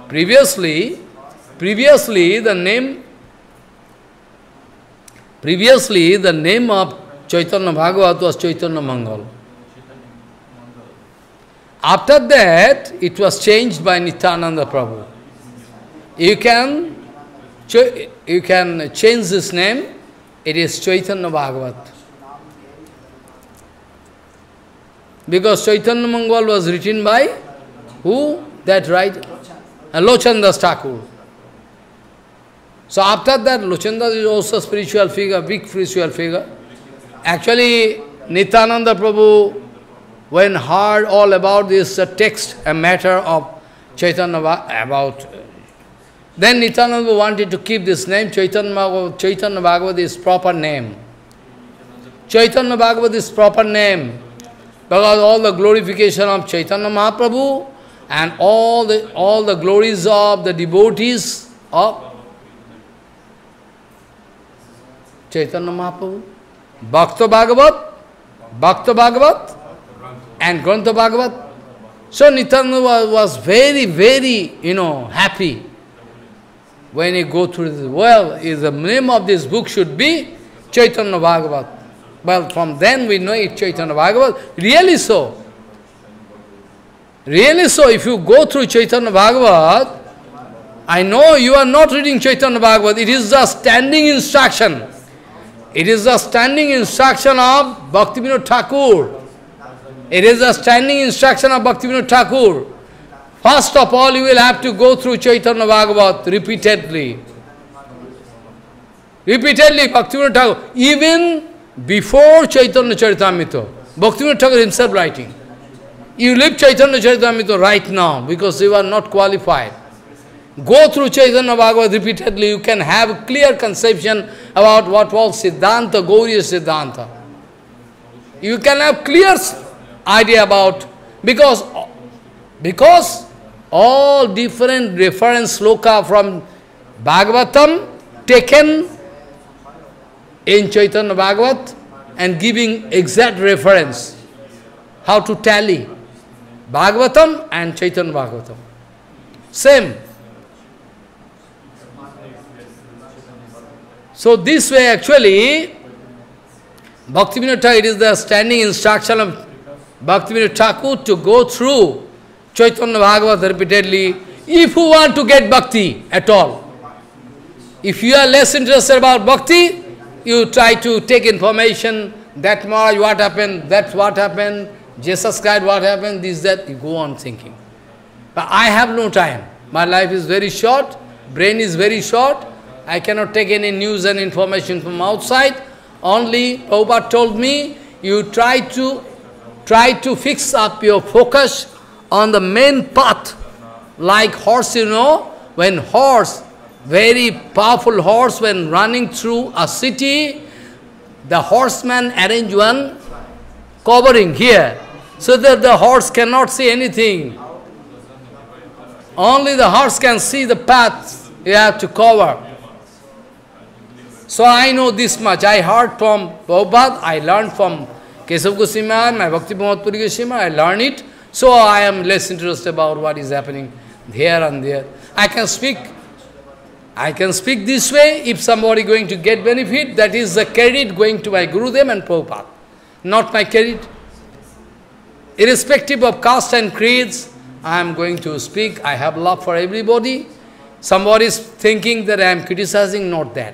of Chaitanya Bhagavat was Chaitanya Mangal. After that, it was changed by Nityananda Prabhu. You can change this name, it is Chaitanya Bhagavat. Because Chaitanya Mangal was written by who? That right? Lochan Das Thakur. So after that, Lochan Das is also a spiritual figure, big spiritual figure. Actually, Nityananda Prabhu, when heard all about this text, a matter of Chaitanya about, then Nityananda wanted to keep this name, Chaitanya Bhagavat is proper name. Chaitanya Bhagavat is proper name, because all the glorification of Chaitanya Mahaprabhu and all the glories of the devotees of Chaitanya Mahaprabhu, Bhakta Bhagavat and Grantha Bhagavat. So Nityananda was very, very, happy when he go through this. Well, the name of this book should be Chaitanya Bhagavat. Well, from then we know it Chaitanya Bhagavat. Really so. Really so, if you go through Chaitanya Bhagavat, I know you are not reading Chaitanya Bhagavat, it is the standing instruction. It is the standing instruction of Bhaktivinoda Thakur. It is the standing instruction of Bhaktivinoda Thakur. First of all, you will have to go through Chaitanya Bhagavat repeatedly. Repeatedly, Bhaktivinoda Thakur. Even before Chaitanya Charitamrita, Bhaktivinoda Thakur himself writing. You leave Chaitanya Charitamrita right now because you are not qualified. Go through Chaitanya Bhagavat repeatedly, you can have a clear conception about what was Siddhanta, Gauriya Siddhanta. You can have clear idea about, because all different reference sloka from Bhagavatam taken in Chaitanya Bhagavat and giving exact reference, how to tally Bhagavatam and Chaitanya Bhagavatam. Same. So this way actually, Bhaktivinoda Thakur, it is the standing instruction of Bhaktivinoda Thakur to go through Chaitanya Bhagavat repeatedly, if you want to get bhakti at all. If you are less interested about bhakti, you try to take information, that Maharaj, what happened, that's what happened, Jesus Christ, what happened, this, that, you go on thinking. But I have no time. My life is very short, brain is very short, I cannot take any news and information from outside. Only Prabhupada told me, you try to fix up your focus on the main path. Like horse, when horse, very powerful horse, when running through a city, the horseman arrange one covering here, so that the horse cannot see anything. Only the horse can see the path you have to cover. So I know this much. I heard from Prabhupada, I learned from Kesav Goswami, my Bhakti Pramod Puri Goswami, I learned it. So I am less interested about what is happening here and there. I can speak this way. If somebody going to get benefit, that is the credit going to my Gurudev and Prabhupada, not my credit. Irrespective of caste and creeds, I am going to speak. I have love for everybody. Somebody is thinking that I am criticizing, not that.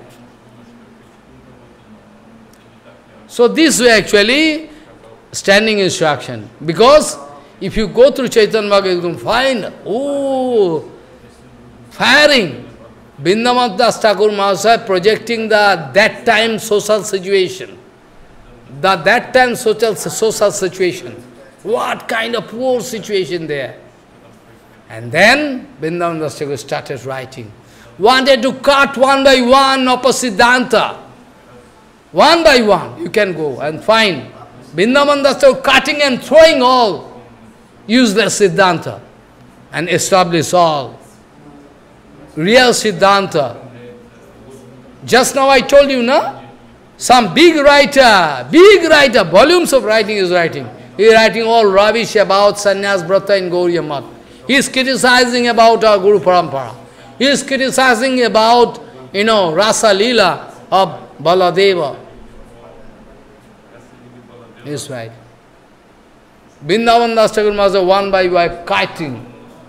So this way actually, standing instruction. Because if you go through Chaitanya Bhagavat, you can find, firing, Vrindavan Das Thakur Mahasaya projecting that time social situation. That time social situation. What kind of poor situation there. And then Vrindavan Das Thakur started writing. Wanted to cut one by one of a Siddhanta. One by one you can go and find Vrindavan Das Thakur cutting and throwing all useless Siddhanta and establish all real Siddhanta. Just now I told you, no? Some big writer, volumes of writing is writing. He is writing all rubbish about Sannyas Brata in Gauriya Math. He is criticizing about our Guru Parampara. He is criticizing about, Rasa Leela of Baladeva. He is right. Vrindavan Das Thakur Mahasaya one by one cutting.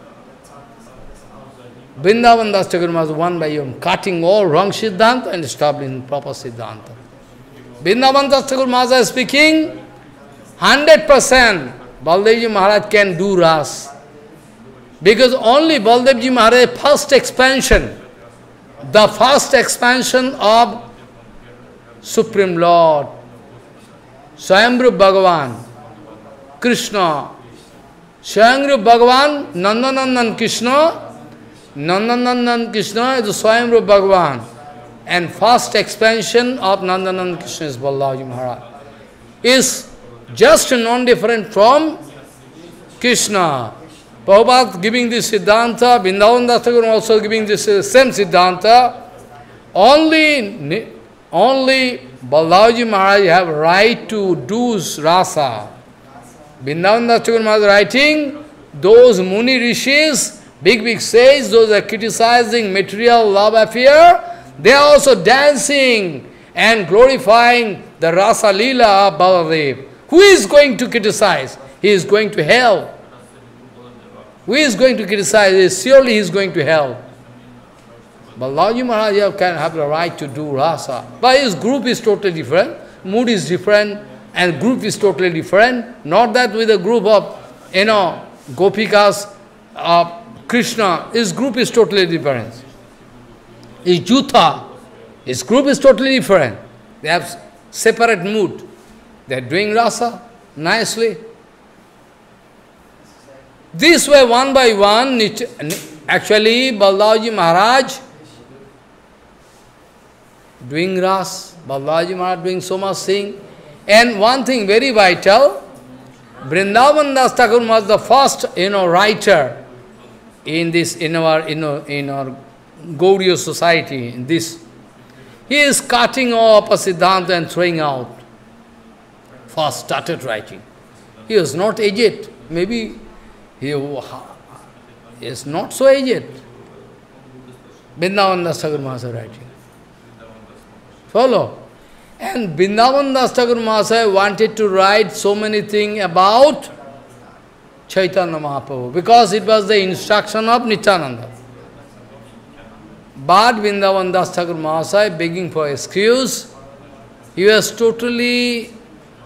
Vrindavan Das Thakur Mahasaya one by one cutting all wrong Siddhanta and establishing proper Siddhanta. Vrindavan Das Thakur Mahasaya speaking, 100% Baldevji Maharaj can do Ras. Because only Baldevji Maharaj first expansion, the first expansion of Supreme Lord, Swayambhru Bhagavan, Krishna, Swayambhru Bhagavan, Nandanandan Krishna, Nandanandan Krishna is the Swayambhru Bhagavan. And first expansion of Nandanandan Krishna is Baldevji Maharaj. Is just non-different from Krishna. Prabhupada giving this Siddhanta, Vrindavan Das Thakur also giving this same Siddhanta. Only Baldevji Maharaj have right to do rasa. Vrindavan Das Thakur Maharaj writing, those Muni Rishis, big sages, those are criticizing material love affair, they are also dancing and glorifying the Rasa Leela of Baladev. Who is going to criticize? He is going to hell. Who is going to criticize? Surely he is going to hell. Baldevji Maharaj can have the right to do rasa. But his group is totally different, mood is different, and group is totally different. Not that with a group of, Gopikas, Krishna, his group is totally different. His Jutha, his group is totally different. They have separate mood. They are doing rasa nicely. This way, one by one, actually, Baldevji Maharaj doing ras, Baldevji Maharaj doing so much thing. And one thing very vital, Vrindavan Das Thakur was the first, writer in this, in our Gauriya society. In this, he is cutting off a Siddhanta and throwing out. First started writing. He was not aged. Maybe he is not so aged. Vrindavan Das Thakur Mahasaya writing. Follow? And Vrindavan Das Thakur Mahasaya wanted to write so many things about Chaitanya Mahaprabhu, because it was the instruction of Nityananda. But Vrindavan Das Thakur Mahasaya begging for excuse, he was totally,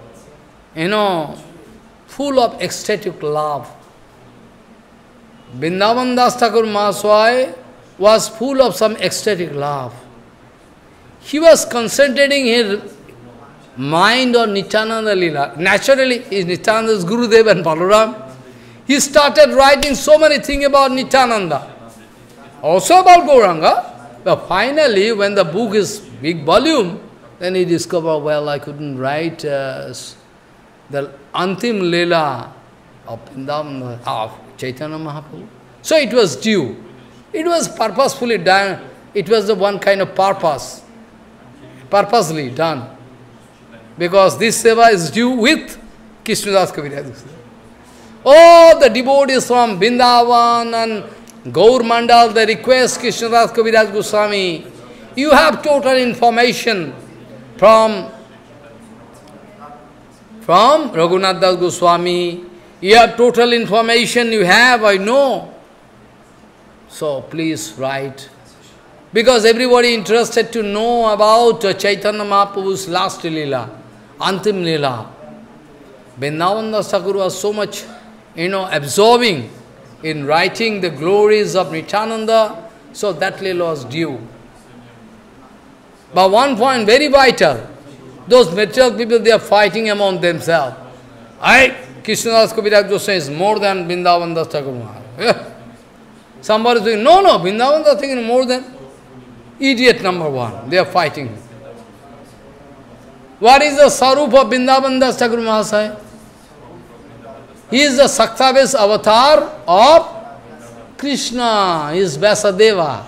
full of ecstatic love. Vrindavan Das Thakur Mahasaya was full of some ecstatic love. He was concentrating his mind on Nityananda Leela. Naturally, is Nityananda's Gurudev and Balaram. He started writing so many things about Nityananda. Also about Gauranga. But finally, when the book is big volume, then he discovered, well, I couldn't write the Antim Leela of Chaitanya Mahaprabhu. So it was due. It was purposefully done. It was the one kind of purpose. Purposely done. Because this seva is due with Krishnadas Kaviraj. All the devotees from Vrindavan and Gaur Mandal, they request Krishnadas Kaviraj Goswami, you have total information from Raghunath Das Goswami. You have total information, you have, I know. So please write. Because everybody interested to know about Chaitanya Mahaprabhu's last Leela, Antim Leela. Vrindavan Das Thakur was so much, absorbing in writing the glories of Nityananda, So that Leela was due. But one point very vital, those material people, they are fighting among themselves. Krishnadas Kaviraj Goswami is more than Vrindavan Das Thakur Maharaj. Yeah. Somebody is saying, no, Vrindavan Das Thakur is more than. Idiot number one, they are fighting. What is the Sarup of Vrindavan Das Thakur Maharaj? He is the Saktaves avatar of Krishna, he is Vyasadeva.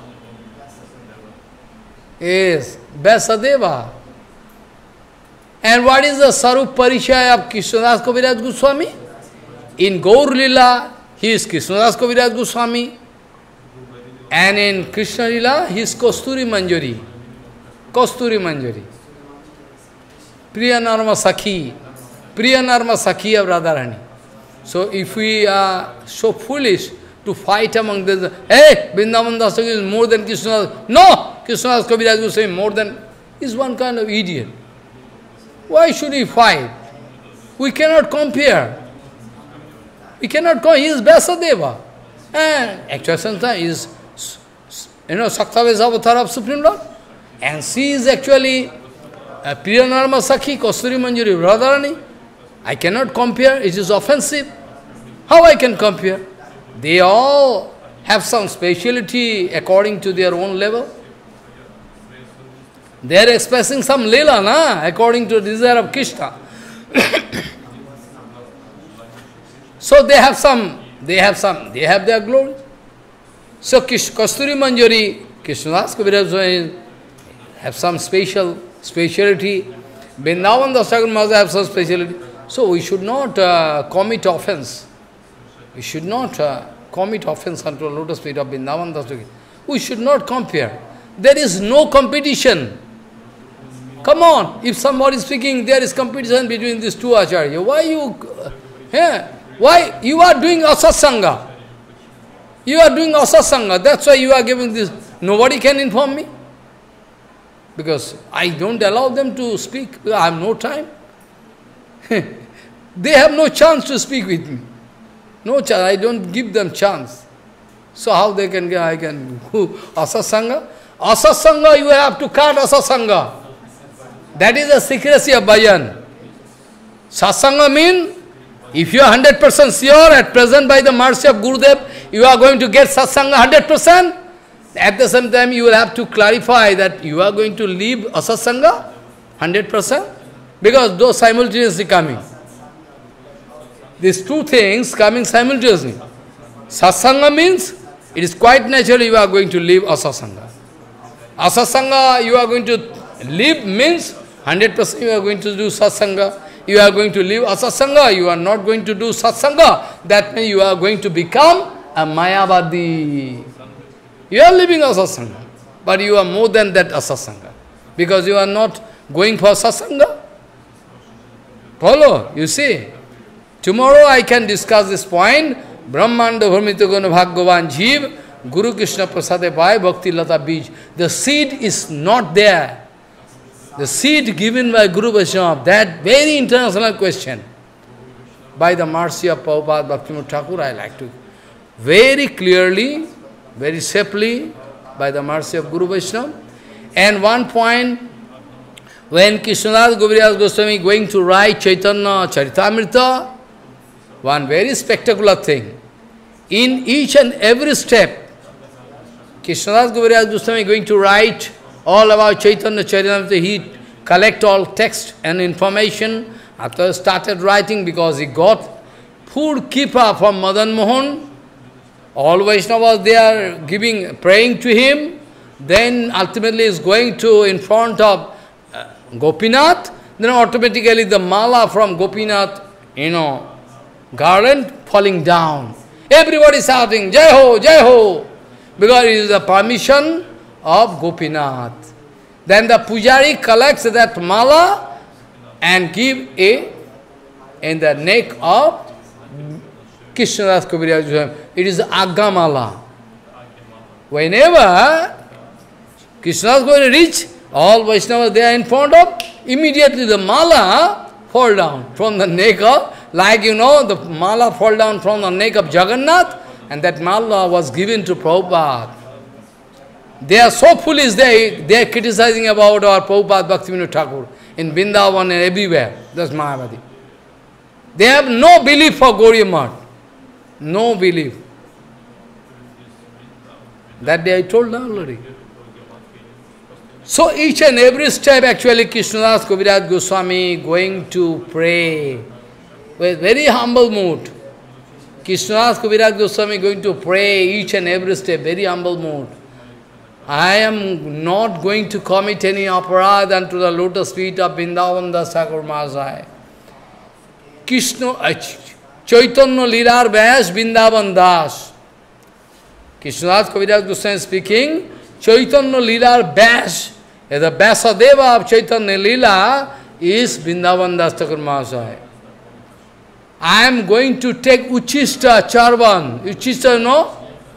Yes, Vyasadeva. And what is the Sarup Parishaya of Krishnadas Kaviraj Goswami? In Gaur Lila, he is Krishnadas Kaviraj Goswami. And in Krishna Lila, he is Kasturi Manjari. Kasturi Manjari. Priya Narma Sakhi. Priya Narma Sakhi of Radharani. So if we are so foolish to fight among them, hey, Vrindavan Das Thakur is more than Krishna. No! Krishnadas Kaviraj Goswami more than, is one kind of idiot. Why should we fight? We cannot compare. We cannot compare. He is Vyasadeva. And actually Santa is, Saktaves avatar of Supreme Lord. And she is actually Priyanarma Sakhi, Kasturi Manjari, Radharani. I cannot compare. It is offensive. How I can compare? They all have some speciality according to their own level. They are expressing some Leela, according to the desire of Krishna. So they have their glory. So Kasturi Manjari, Krishnadas Kaviraj have some speciality. Vrindavan Das Thakur Maharaj have some speciality. So we should not commit offense. We should not commit offense unto the lotus feet of Vrindavan Das Thakur. We should not compare. There is no competition. Come on, if somebody is speaking, there is competition between these two acharyas. Why you are doing asasanga? You are doing asasanga. That's why you are giving this. Nobody can inform me. Because I don't allow them to speak. I have no time. They have no chance to speak with me. No chance. I don't give them chance. So how they can get, I can, asasanga? Asasanga, you have to cut asasanga. That is the secrecy of bhajan. Satsanga means, if you are 100% sure at present by the mercy of Gurudev, you are going to get satsanga 100%. At the same time, you will have to clarify that you are going to leave asatsanga 100%. Because those simultaneously coming. These two things coming simultaneously. Satsanga means, it is quite natural you are going to leave asatsanga. Asatsanga you are going to leave means 100% you are going to do satsanga. You are going to leave asatsanga, you are not going to do satsanga. That means you are going to become a mayavadi. You are leaving asatsanga, but you are more than that asatsanga. Because you are not going for satsanga. Follow, you see. Tomorrow I can discuss this point. Brahmanda Bharmita Guna Bhagavan Jeev, Guru Krishna Prasade Pai Bhakti Lata Bij. The seed is not there. The seed given by Guru Vaishnava, that very international question. By the mercy of Prabhupada Bhaktivinoda Thakur, I like to very clearly, very safely, by the mercy of Guru Vaishnava. And one point, when Krishnadas Kaviraj Goswami going to write Chaitanya Charitamrita, one very spectacular thing. In each and every step, Krishnadas Kaviraj Goswami going to write all about Chaitanya Charitamrita. He collect all text and information. After started writing, because he got full kripa from Madan Mohan, all Vaishnavas they are giving, praying to him. Then ultimately is going to in front of Gopinath. Then automatically the mala from Gopinath, garland falling down. Everybody shouting, Jai Ho, Jai Ho, because it is the permission of Gopinath. Then the pujari collects that mala and give in the neck of Krishnadas Kaviraj Goswami. It is the Agga mala. Whenever Krishnadas going to reach, all Vaishnavas they are in front of, immediately the mala fall down from the neck of, like the mala fall down from the neck of Jagannath, and that mala was given to Prabhupada. They are so foolish, they are criticizing about our Prabhupada Bhaktivinoda Thakur in Vrindavan and everywhere. That's Mayavadi. They have no belief for Gauriya Math. No belief. That day I told them already. So each and every step actually Krishnadas Kaviraj Goswami going to pray with very humble mood. Krishnadas Kaviraj Goswami going to pray each and every step, very humble mood. I am not going to commit any aparad unto the lotus feet of Vrindavan Das Thakur Mahasaya. Krishna, Chaitanya Lilar Vyas Vrindavan Das. Krishnadas Kaviraj Goswami speaking, Chaitanya Lilar Vyas, the Vyasadeva of Chaitanya Lila is Vrindavan Das Thakur Mahasaya. I am going to take Uchista Charvan. Uchista, no?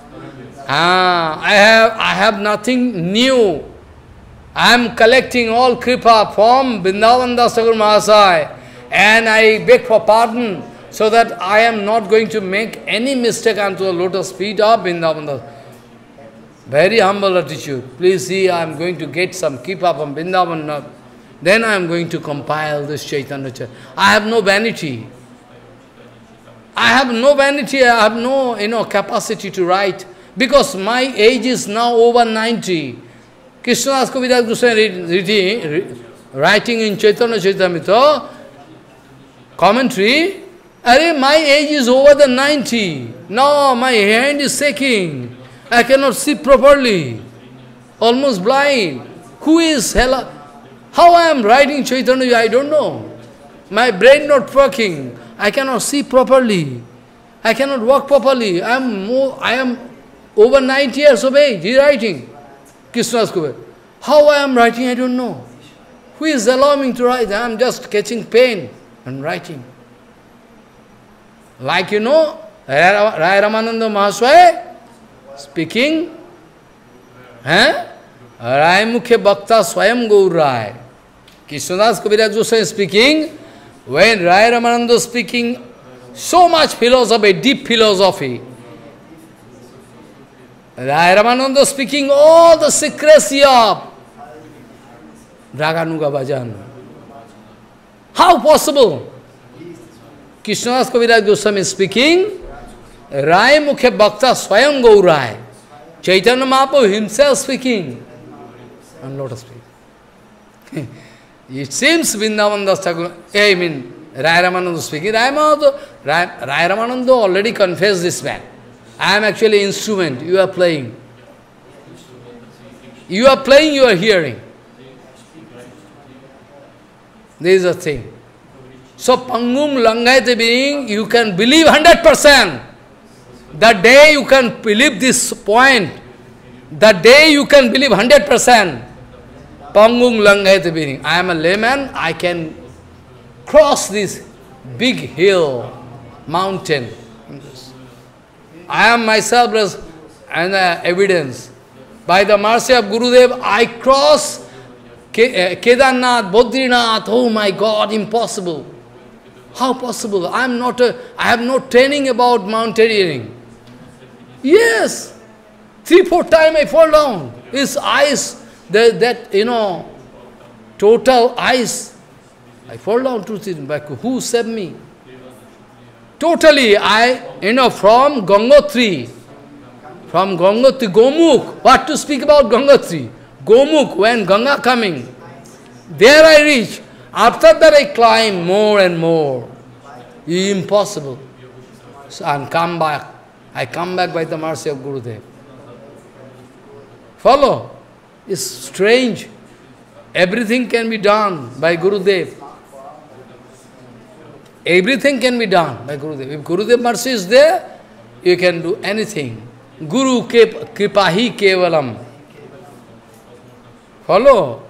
I have nothing new. I am collecting all kripa from Vrindavan Das Thakur Mahasaya, and I beg for pardon so that I am not going to make any mistake unto the lotus feet of Vrindavan Das. Very humble attitude. Please see, I am going to get some kripa from Vrindavan. Then I am going to compile this Chaitanya Charitamrita. I have no vanity. I have no vanity, I have no capacity to write, because my age is now over 90. Krishnadas Kaviraj Goswami writing in Chaitanya Charitamrita commentary, my age is over the 90. Now my hand is shaking. I cannot see properly. Almost blind. Who is hell? How I am writing Chaitanya, I don't know. My brain not working. I cannot see properly. I cannot walk properly. I am over 90 years of age. He is writing. Krishnadas Kaviraj. How I am writing, I don't know. Who is allowing me to write? I am just catching pain and writing. Like Rai Ramananda Mahaswaya speaking, Rai Mukhe Bhakta Swayam Gaur Rai. Krishnadas Kaviraj Goswami speaking, when Rai Ramananda speaking so much philosophy, deep philosophy, Rai Ramananda speaking all the secrecy of Raganuga Bhajan. How possible? Krishnadas Kaviraj Goswami speaking, Rai Mukhe Bhakta Swayam Gaur Rai. Chaitanya Mahaprabhu himself speaking on lotus feet. It seems Vrindavan Das Thakur, Rai Ramananda speaking. Rai Ramananda already confessed this man. I am actually instrument, you are playing. You are playing, you are hearing. This is the thing. So, Pangum Langayate being, you can believe 100%. The day you can believe this point, the day you can believe 100%, Pangum Langayate being, I am a layman, I can cross this big hill, mountain. I am myself as an evidence. By the mercy of Gurudev, I cross Kedarnath, Badrinath. Oh my God, impossible. How possible? I have no training about mountaineering. Yes. 3-4 times I fall down. It's ice, total ice. I fall down to it back. Who saved me? Totally, from Gangotri, Gomukh, what to speak about Gangotri? Gomukh, when Ganga coming, there I reach. After that I climb more and more. Impossible. So and come back. I come back by the mercy of Gurudev. Follow? It's strange. Everything can be done by Gurudev. Everything can be done by Gurudev. If Gurudev mercy is there, you can do anything. Guru kripahi kevalam. Follow?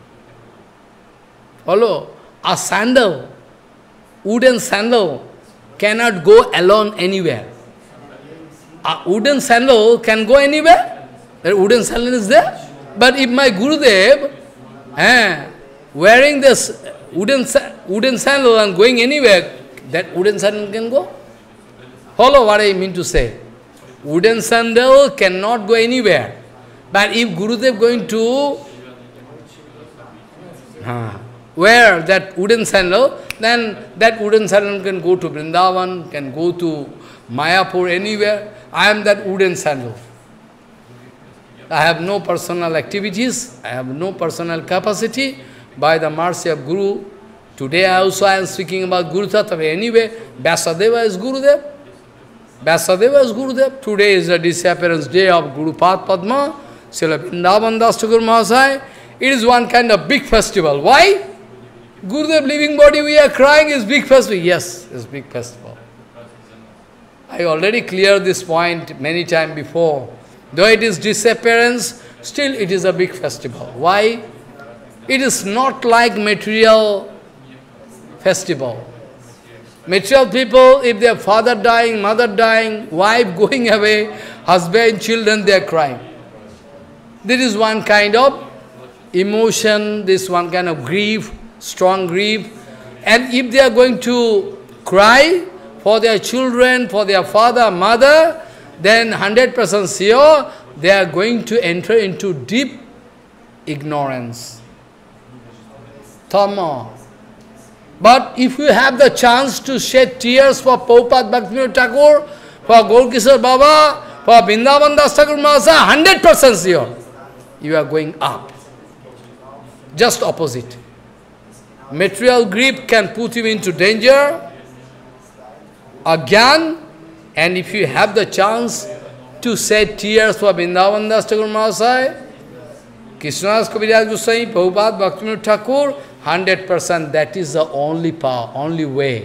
Follow? A sandal, wooden sandal, cannot go alone anywhere. A wooden sandal can go anywhere? That wooden sandal is there? But if my Gurudev, wearing this wooden sandal and going anywhere, that wooden sandal can go? Follow what I mean to say. Wooden sandal cannot go anywhere. But if Gurudev going to wear that wooden sandal, then that wooden sandal can go to Vrindavan, can go to Mayapur, anywhere. I am that wooden sandal. I have no personal activities, I have no personal capacity. By the mercy of Guru, today also I am speaking about Guru Tattva. Anyway, Vyasadeva is Gurudev. Vyasadeva is Gurudev. Today is the disappearance day of Guru Padma, Srila Vrindavan Das Thakur Mahasaya. It is one kind of big festival. Why? Gurudev living body, we are crying, is big festival. Yes, it's big festival. I already cleared this point many times before. Though it is disappearance, still it is a big festival. Why? It is not like material festival. Material people, if their father dying, mother dying, wife going away, husband, children, they are crying. There is one kind of emotion, this one kind of grief, strong grief. And if they are going to cry for their children, for their father, mother, then 100% sure they are going to enter into deep ignorance. Tama. But if you have the chance to shed tears for Prabhupada Bhaktivinoda Thakur, for Gaurkishore Baba, for Vrindavan Das Thakur Mahasaya, 100% sure you are going up. Just opposite. Material grief can put you into danger, agyan, and if you have the chance to shed tears for Vrindavan Das Thakur Mahasaya, Krishnadas Kaviraj Goswami, Prabhupada Bhaktivinoda Thakur, 100%, that is the only power, only way.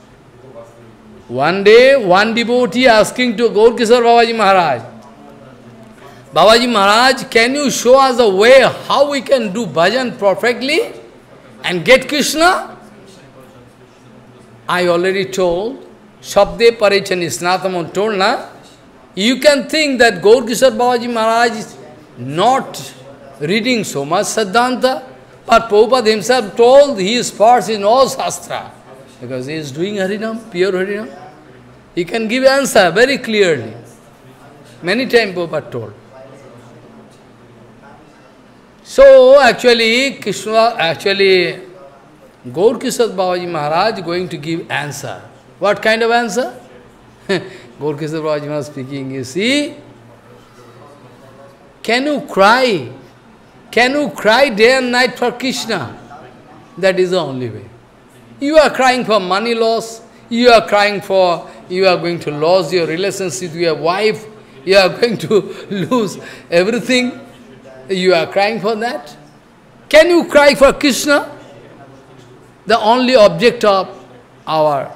One day, one devotee asking to Gaurkishore Babaji Maharaj, Babaji Maharaj, can you show us a way how we can do bhajan perfectly and get Krishna? I already told, Shabde Parichan Isnatamon told, na? You can think that Gaurkishore Babaji Maharaj is not reading so much Siddhanta, but Prabhupada himself told he is first in all Shastra, because he is doing Harinam, pure Harinam. He can give answer very clearly. Many times Prabhupada told. So actually, Gaurkishore Babaji Maharaj going to give answer. What kind of answer? Gaurkishore Babaji Maharaj speaking, you see, can you cry? Can you cry day and night for Krishna? That is the only way. You are crying for money loss, you are crying for, you are going to lose your relationship with your wife, you are going to lose everything. You are crying for that? Can you cry for Krishna? The only object of our,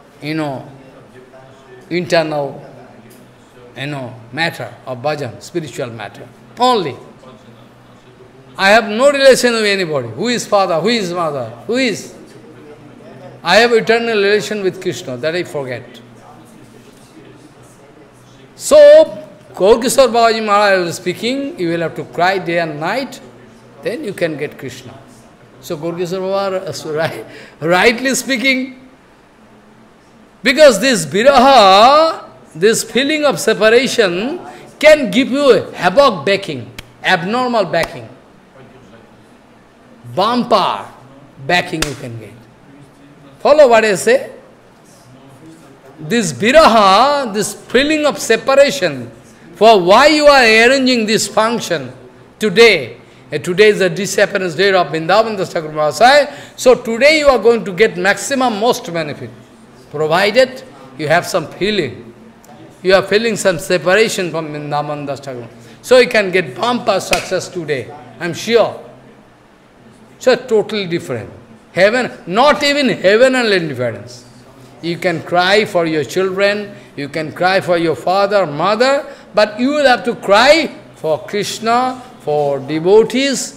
internal, matter of bhajan, spiritual matter. Only. I have no relation with anybody. Who is father? Who is mother? Who is? I have eternal relation with Krishna, that I forget. So, Gaurkishore Babaji Maharaj is speaking, you will have to cry day and night, then you can get Krishna. So Gaurkishore Baba rightly speaking, because this viraha, this feeling of separation can give you a havoc backing, abnormal backing. Bumper backing you can get. Follow what I say? This viraha, this feeling of separation, for why you are arranging this function today. Today is the disappearance day of Vrindavan Das Thakur Mahasaya. So today you are going to get maximum, most benefit. Provided you have some feeling. You are feeling some separation from Vrindavan Das Thakur. So you can get bumper success today. I am sure. So totally different. Heaven, not even heaven and indifference. You can cry for your children, you can cry for your father, mother, but you will have to cry for Krishna, for devotees.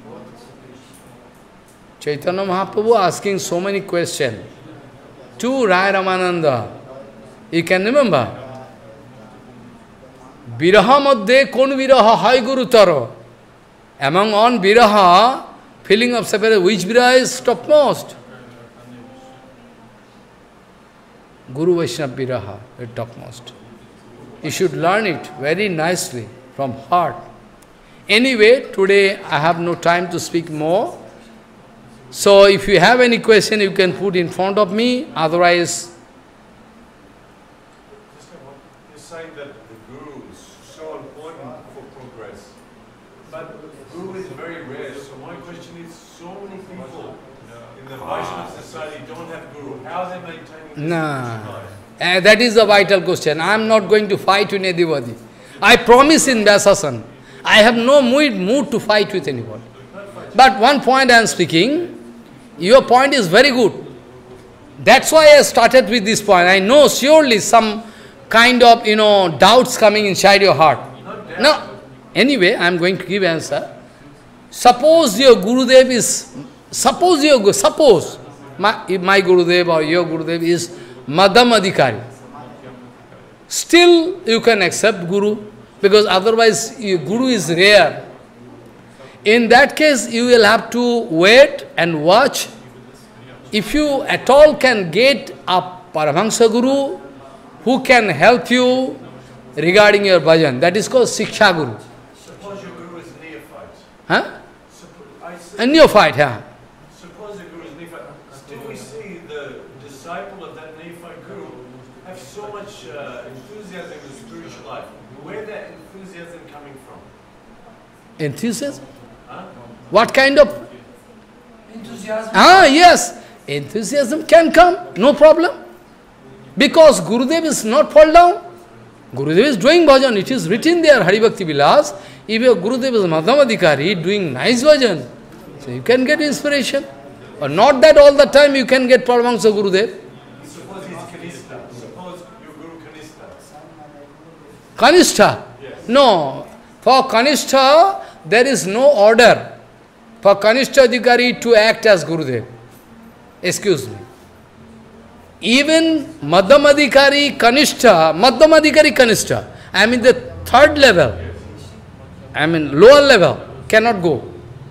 Chaitanya Mahaprabhu asking so many questions to Rai Ramananda. You can remember? Viraha madhye kon viraha hai guru taro. Among on viraha, feeling of separation, which viraha is topmost? Guru Vaishnava viraha is topmost. You should learn it very nicely from heart. Anyway, today I have no time to speak more. So if you have any question, you can put in front of me. Otherwise, You're saying that the Guru is so important for progress. But Guru is very rare. So my question is, so many people in the Vaishnava society don't have Guru. How are they maintaining this life? That is the vital question. I am not going to fight with anybody. I promise in Vyasasan. I have no mood to fight with anybody. But one point I am speaking, your point is very good. That's why I started with this point. I know surely some kind of, doubts coming inside your heart. No. Anyway, I am going to give answer. Suppose your Gurudev is, my Gurudev or your Gurudev is Madham Adhikari. Still you can accept Guru, because otherwise your Guru is rare. In that case, you will have to wait and watch. If you at all can get a Paramahansa Guru who can help you regarding your bhajan, that is called Siksha Guru. Suppose your Guru is neophyte. Huh? A neophyte, yeah. Suppose the Guru is neophyte. Still we see the disciple of that neophyte Guru have so much enthusiasm in the spiritual life. Where that enthusiasm coming from? Enthusiasm? Huh? What kind of? Enthusiasm. Yes. Enthusiasm can come, no problem. Because Gurudev is not fall down. Gurudev is doing bhajan. It is written there, Hari Bhakti Vilas. If your Gurudev is Madham Adhikari doing nice bhajan, so you can get inspiration. Or not that all the time you can get Paramahansa Gurudev. Suppose he's Kanistha. Suppose your Guru Kanistha. Kanistha? Yes. No. For Kanistha, there is no order for Kanistha Adhikari to act as Gurudev. Excuse me. Even Madham Adhikari Kanistha, I mean the third level, I mean lower level, cannot go.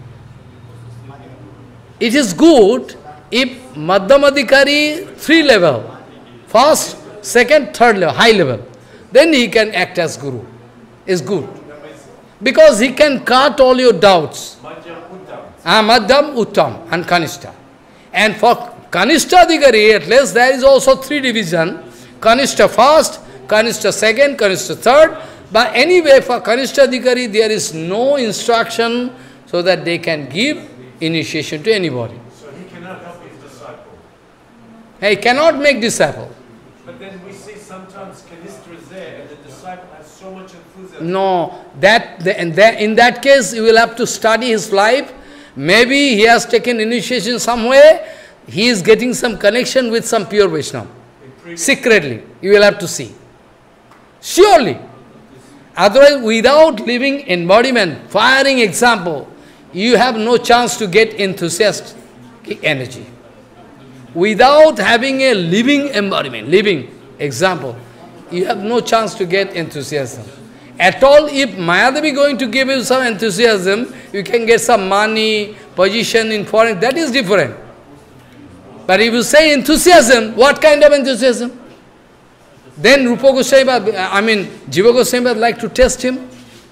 It is good if Madham Adhikari 3 level, first, second, third level, high level, then he can act as Guru. Is good. Because he can cut all your doubts. Madhyam, Uttam and Kanistha. And for Kanistha Adhikari, at least there is also 3 division. Kanistha first, Kanistha second, Kanistha third. But anyway, for Kanistha Adhikari, there is no instruction so that they can give initiation to anybody. So he cannot help his disciple. He cannot make disciple. But then we see sometimes Kanistha is there and the disciple has so much enthusiasm. No, in that case, you will have to study his life. Maybe he has taken initiation somewhere. He is getting some connection with some pure Vaishnava. Secretly, you will have to see. Surely. Otherwise, without living embodiment, firing example, you have no chance to get enthusiastic energy. Without having a living embodiment, living example, you have no chance to get enthusiasm. At all, if Mayadevi is going to give you some enthusiasm, you can get some money, position in foreign, that is different. But if you say enthusiasm, what kind of enthusiasm? Then Rupa Goswami, Jiva Goswami would like to test him.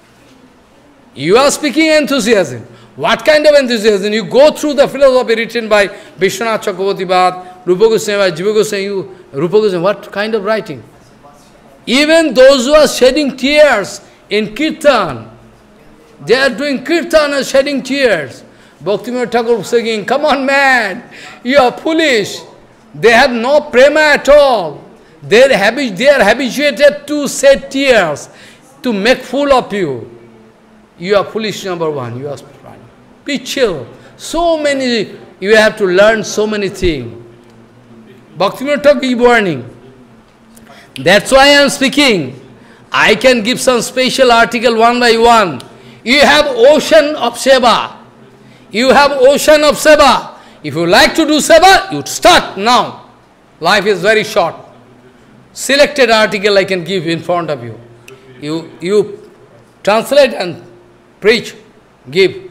You are speaking enthusiasm. What kind of enthusiasm? You go through the philosophy written by Vishwanath Chakravarti Bhatt, Rupa Goswami, Jiva Goswami, Rupa Goswami, what kind of writing? Even those who are shedding tears in kirtan, they are doing kirtan and shedding tears. Bhaktivinoda Thakur saying, come on man, you are foolish. They have no prema at all. They are habituated to shed tears, to make fool of you. You are foolish, number one. You are be chill. So many, you have to learn so many things. Bhaktivinoda Thakur is warning. That's why I am speaking. I can give some special article one by one. You have ocean of seva. You have ocean of seva. If you like to do seva, you start now. Life is very short. Selected article I can give in front of you. You translate and preach, give.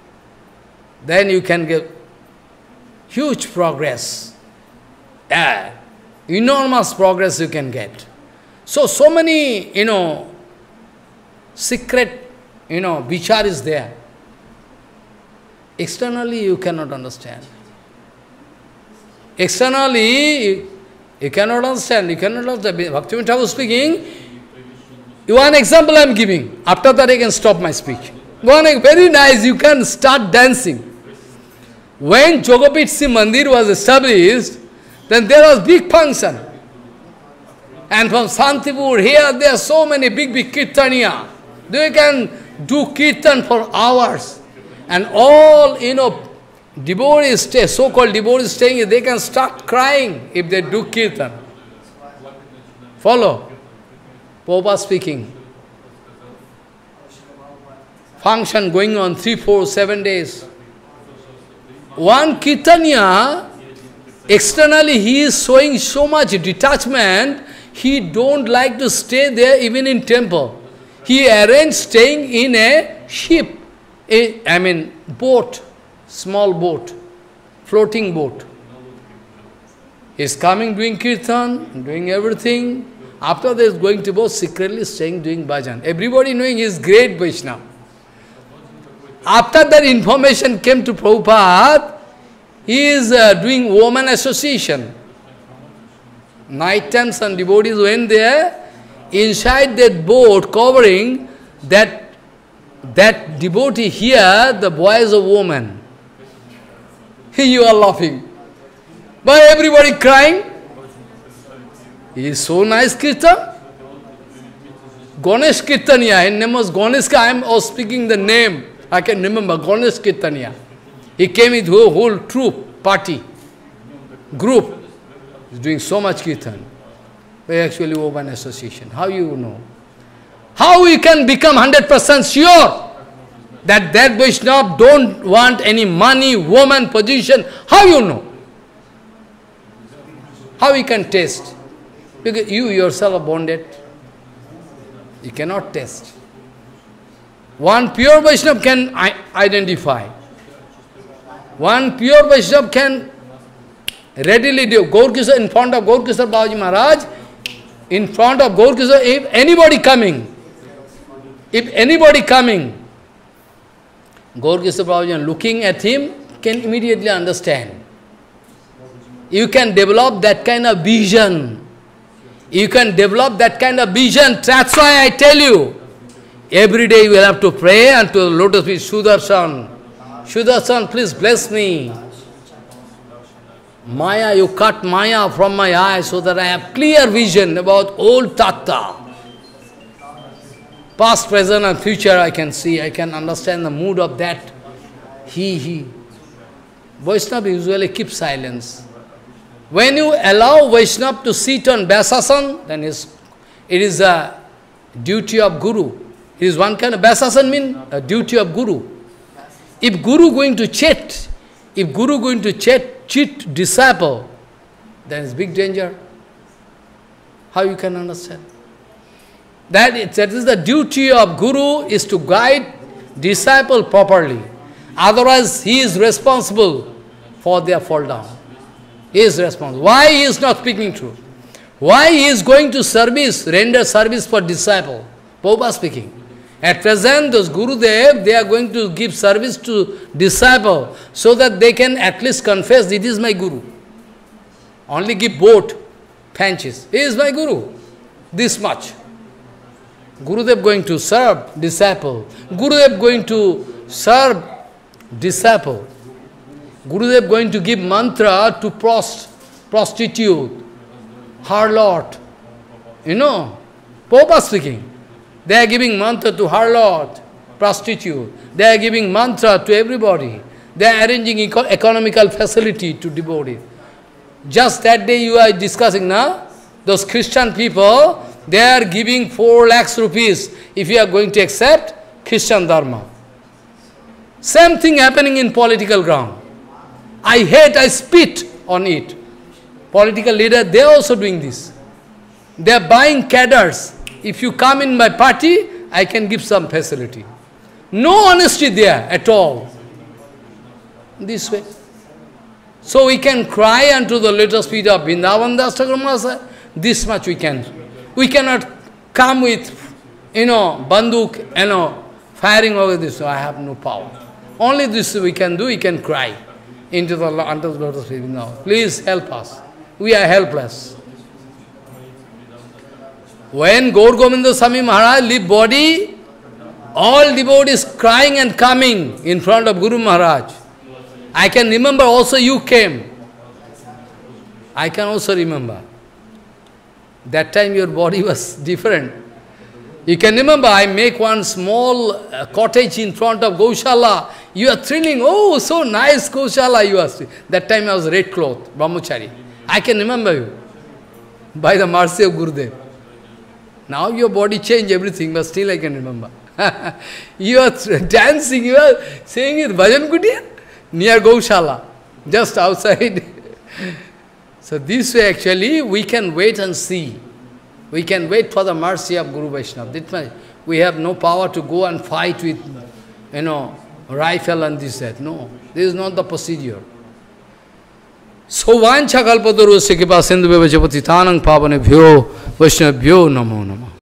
Then you can get huge progress. Enormous progress you can get. So many, secret vichar is there. Externally you cannot understand. Externally you cannot understand. You cannot understand. Bhaktivinoda Thakur was speaking. One example I am giving. After that I can stop my speech. Very nice, you can start dancing. When Jogapith Shiv Mandir was established, then there was big function. And from Santipur, here there are so many big kirtaniya. They can do kirtan for hours. And all, devotees, so-called devotees staying, they can start crying if they do kirtan. Follow? Prabhupada speaking. Function going on 3, 4, 7 days. One kirtaniya, externally he is showing so much detachment, he don't like to stay there even in temple. He arranged staying in a ship, boat, small boat, floating boat. He is coming doing kirtan, doing everything. After this going to boat, secretly staying doing bhajan. Everybody knowing he is great Vaishnava. After that information came to Prabhupada, he is doing woman association. Night time some devotees went there, inside that boat covering, that devotee here, the boy is a woman. You are laughing. But everybody crying. He is so nice kirtan. Ganesh Kirtaniya, his name was Ganesh, I am speaking the name. I can remember, Ganesh Kirtaniya. He came with whole troop, party, group. He's doing so much kirtan. We actually open association. How you know? How you can become 100% sure that Vaishnava don't want any money, woman, position? How you know? How you can test? Because you yourself are bonded. You cannot test. One pure Vaishnava can identify. One pure Vaishnava can readily do. Gaur Kishore, in front of Gaur Kishore Babaji Maharaj, in front of Gaur Kishore, if anybody coming, Gaur Kishore Babaji looking at him, can immediately understand. You can develop that kind of vision. You can develop that kind of vision. That's why I tell you, every day you will have to pray unto the lotus feet, Sudarshan. Sudarshan, please bless me. Maya, you cut Maya from my eyes so that I have clear vision about old Tattva. Past, present and future I can see, I can understand the mood of that. He. Vaishnava usually keep silence. When you allow Vaishnava to sit on Vyasasan, then it is a duty of Guru. It is one kind of Vyasasan means a duty of Guru. If Guru going to cheat, cheat disciple, then it's big danger. How you can understand? That is the duty of Guru, is to guide disciple properly. Otherwise, he is responsible for their fall down. He is responsible. Why he is not speaking truth? Why he is going to render service for disciple? Prabhupada speaking. At present, those Gurudev, they are going to give service to disciple so that they can at least confess, this is my Guru. Only give boat, fancies. He is my Guru. This much. Gurudev going to serve disciple. Gurudev going to serve disciple. Gurudev going to give mantra to prostitute, harlot. Prabhupada speaking. They are giving mantra to harlot, prostitute. They are giving mantra to everybody. They are arranging economical facility to devotees. Just that day you are discussing, na? Those Christian people, they are giving 4 lakhs rupees if you are going to accept Christian Dharma. Same thing happening in political ground. I hate, I spit on it. Political leaders, they are also doing this. They are buying cadres. If you come in my party, I can give some facility. No honesty there at all. This way. So we can cry unto the lotus feet of Vrindavan Das Thakur Mahasaya. This much we can. We cannot come with, banduk, firing over this, I have no power. Only this we can do, we can cry into the under the lotus feet. No, please help us. We are helpless. When Gaur Govinda Swami Maharaj leave body, all devotees crying and coming in front of Guru Maharaj. I can remember also you came. I can also remember. That time your body was different. You can remember, I make one small cottage in front of Gaushala. You are thrilling, oh, so nice Gaushala you are. That time I was red cloth, Brahmachari. I can remember you, by the mercy of Gurudev. Now your body changed everything, but still I can remember. You are dancing, you are saying it, Bhajan Kutir, near Gaushala, just outside. So this way actually we can wait and see. We can wait for the mercy of Guru Vaishnava. We have no power to go and fight with, rifle and this, that. No, this is not the procedure. So vancha kalpadurusya kripa sindhu bheva japati tanang pavane bhyo Vaishnavabhyo namo namo.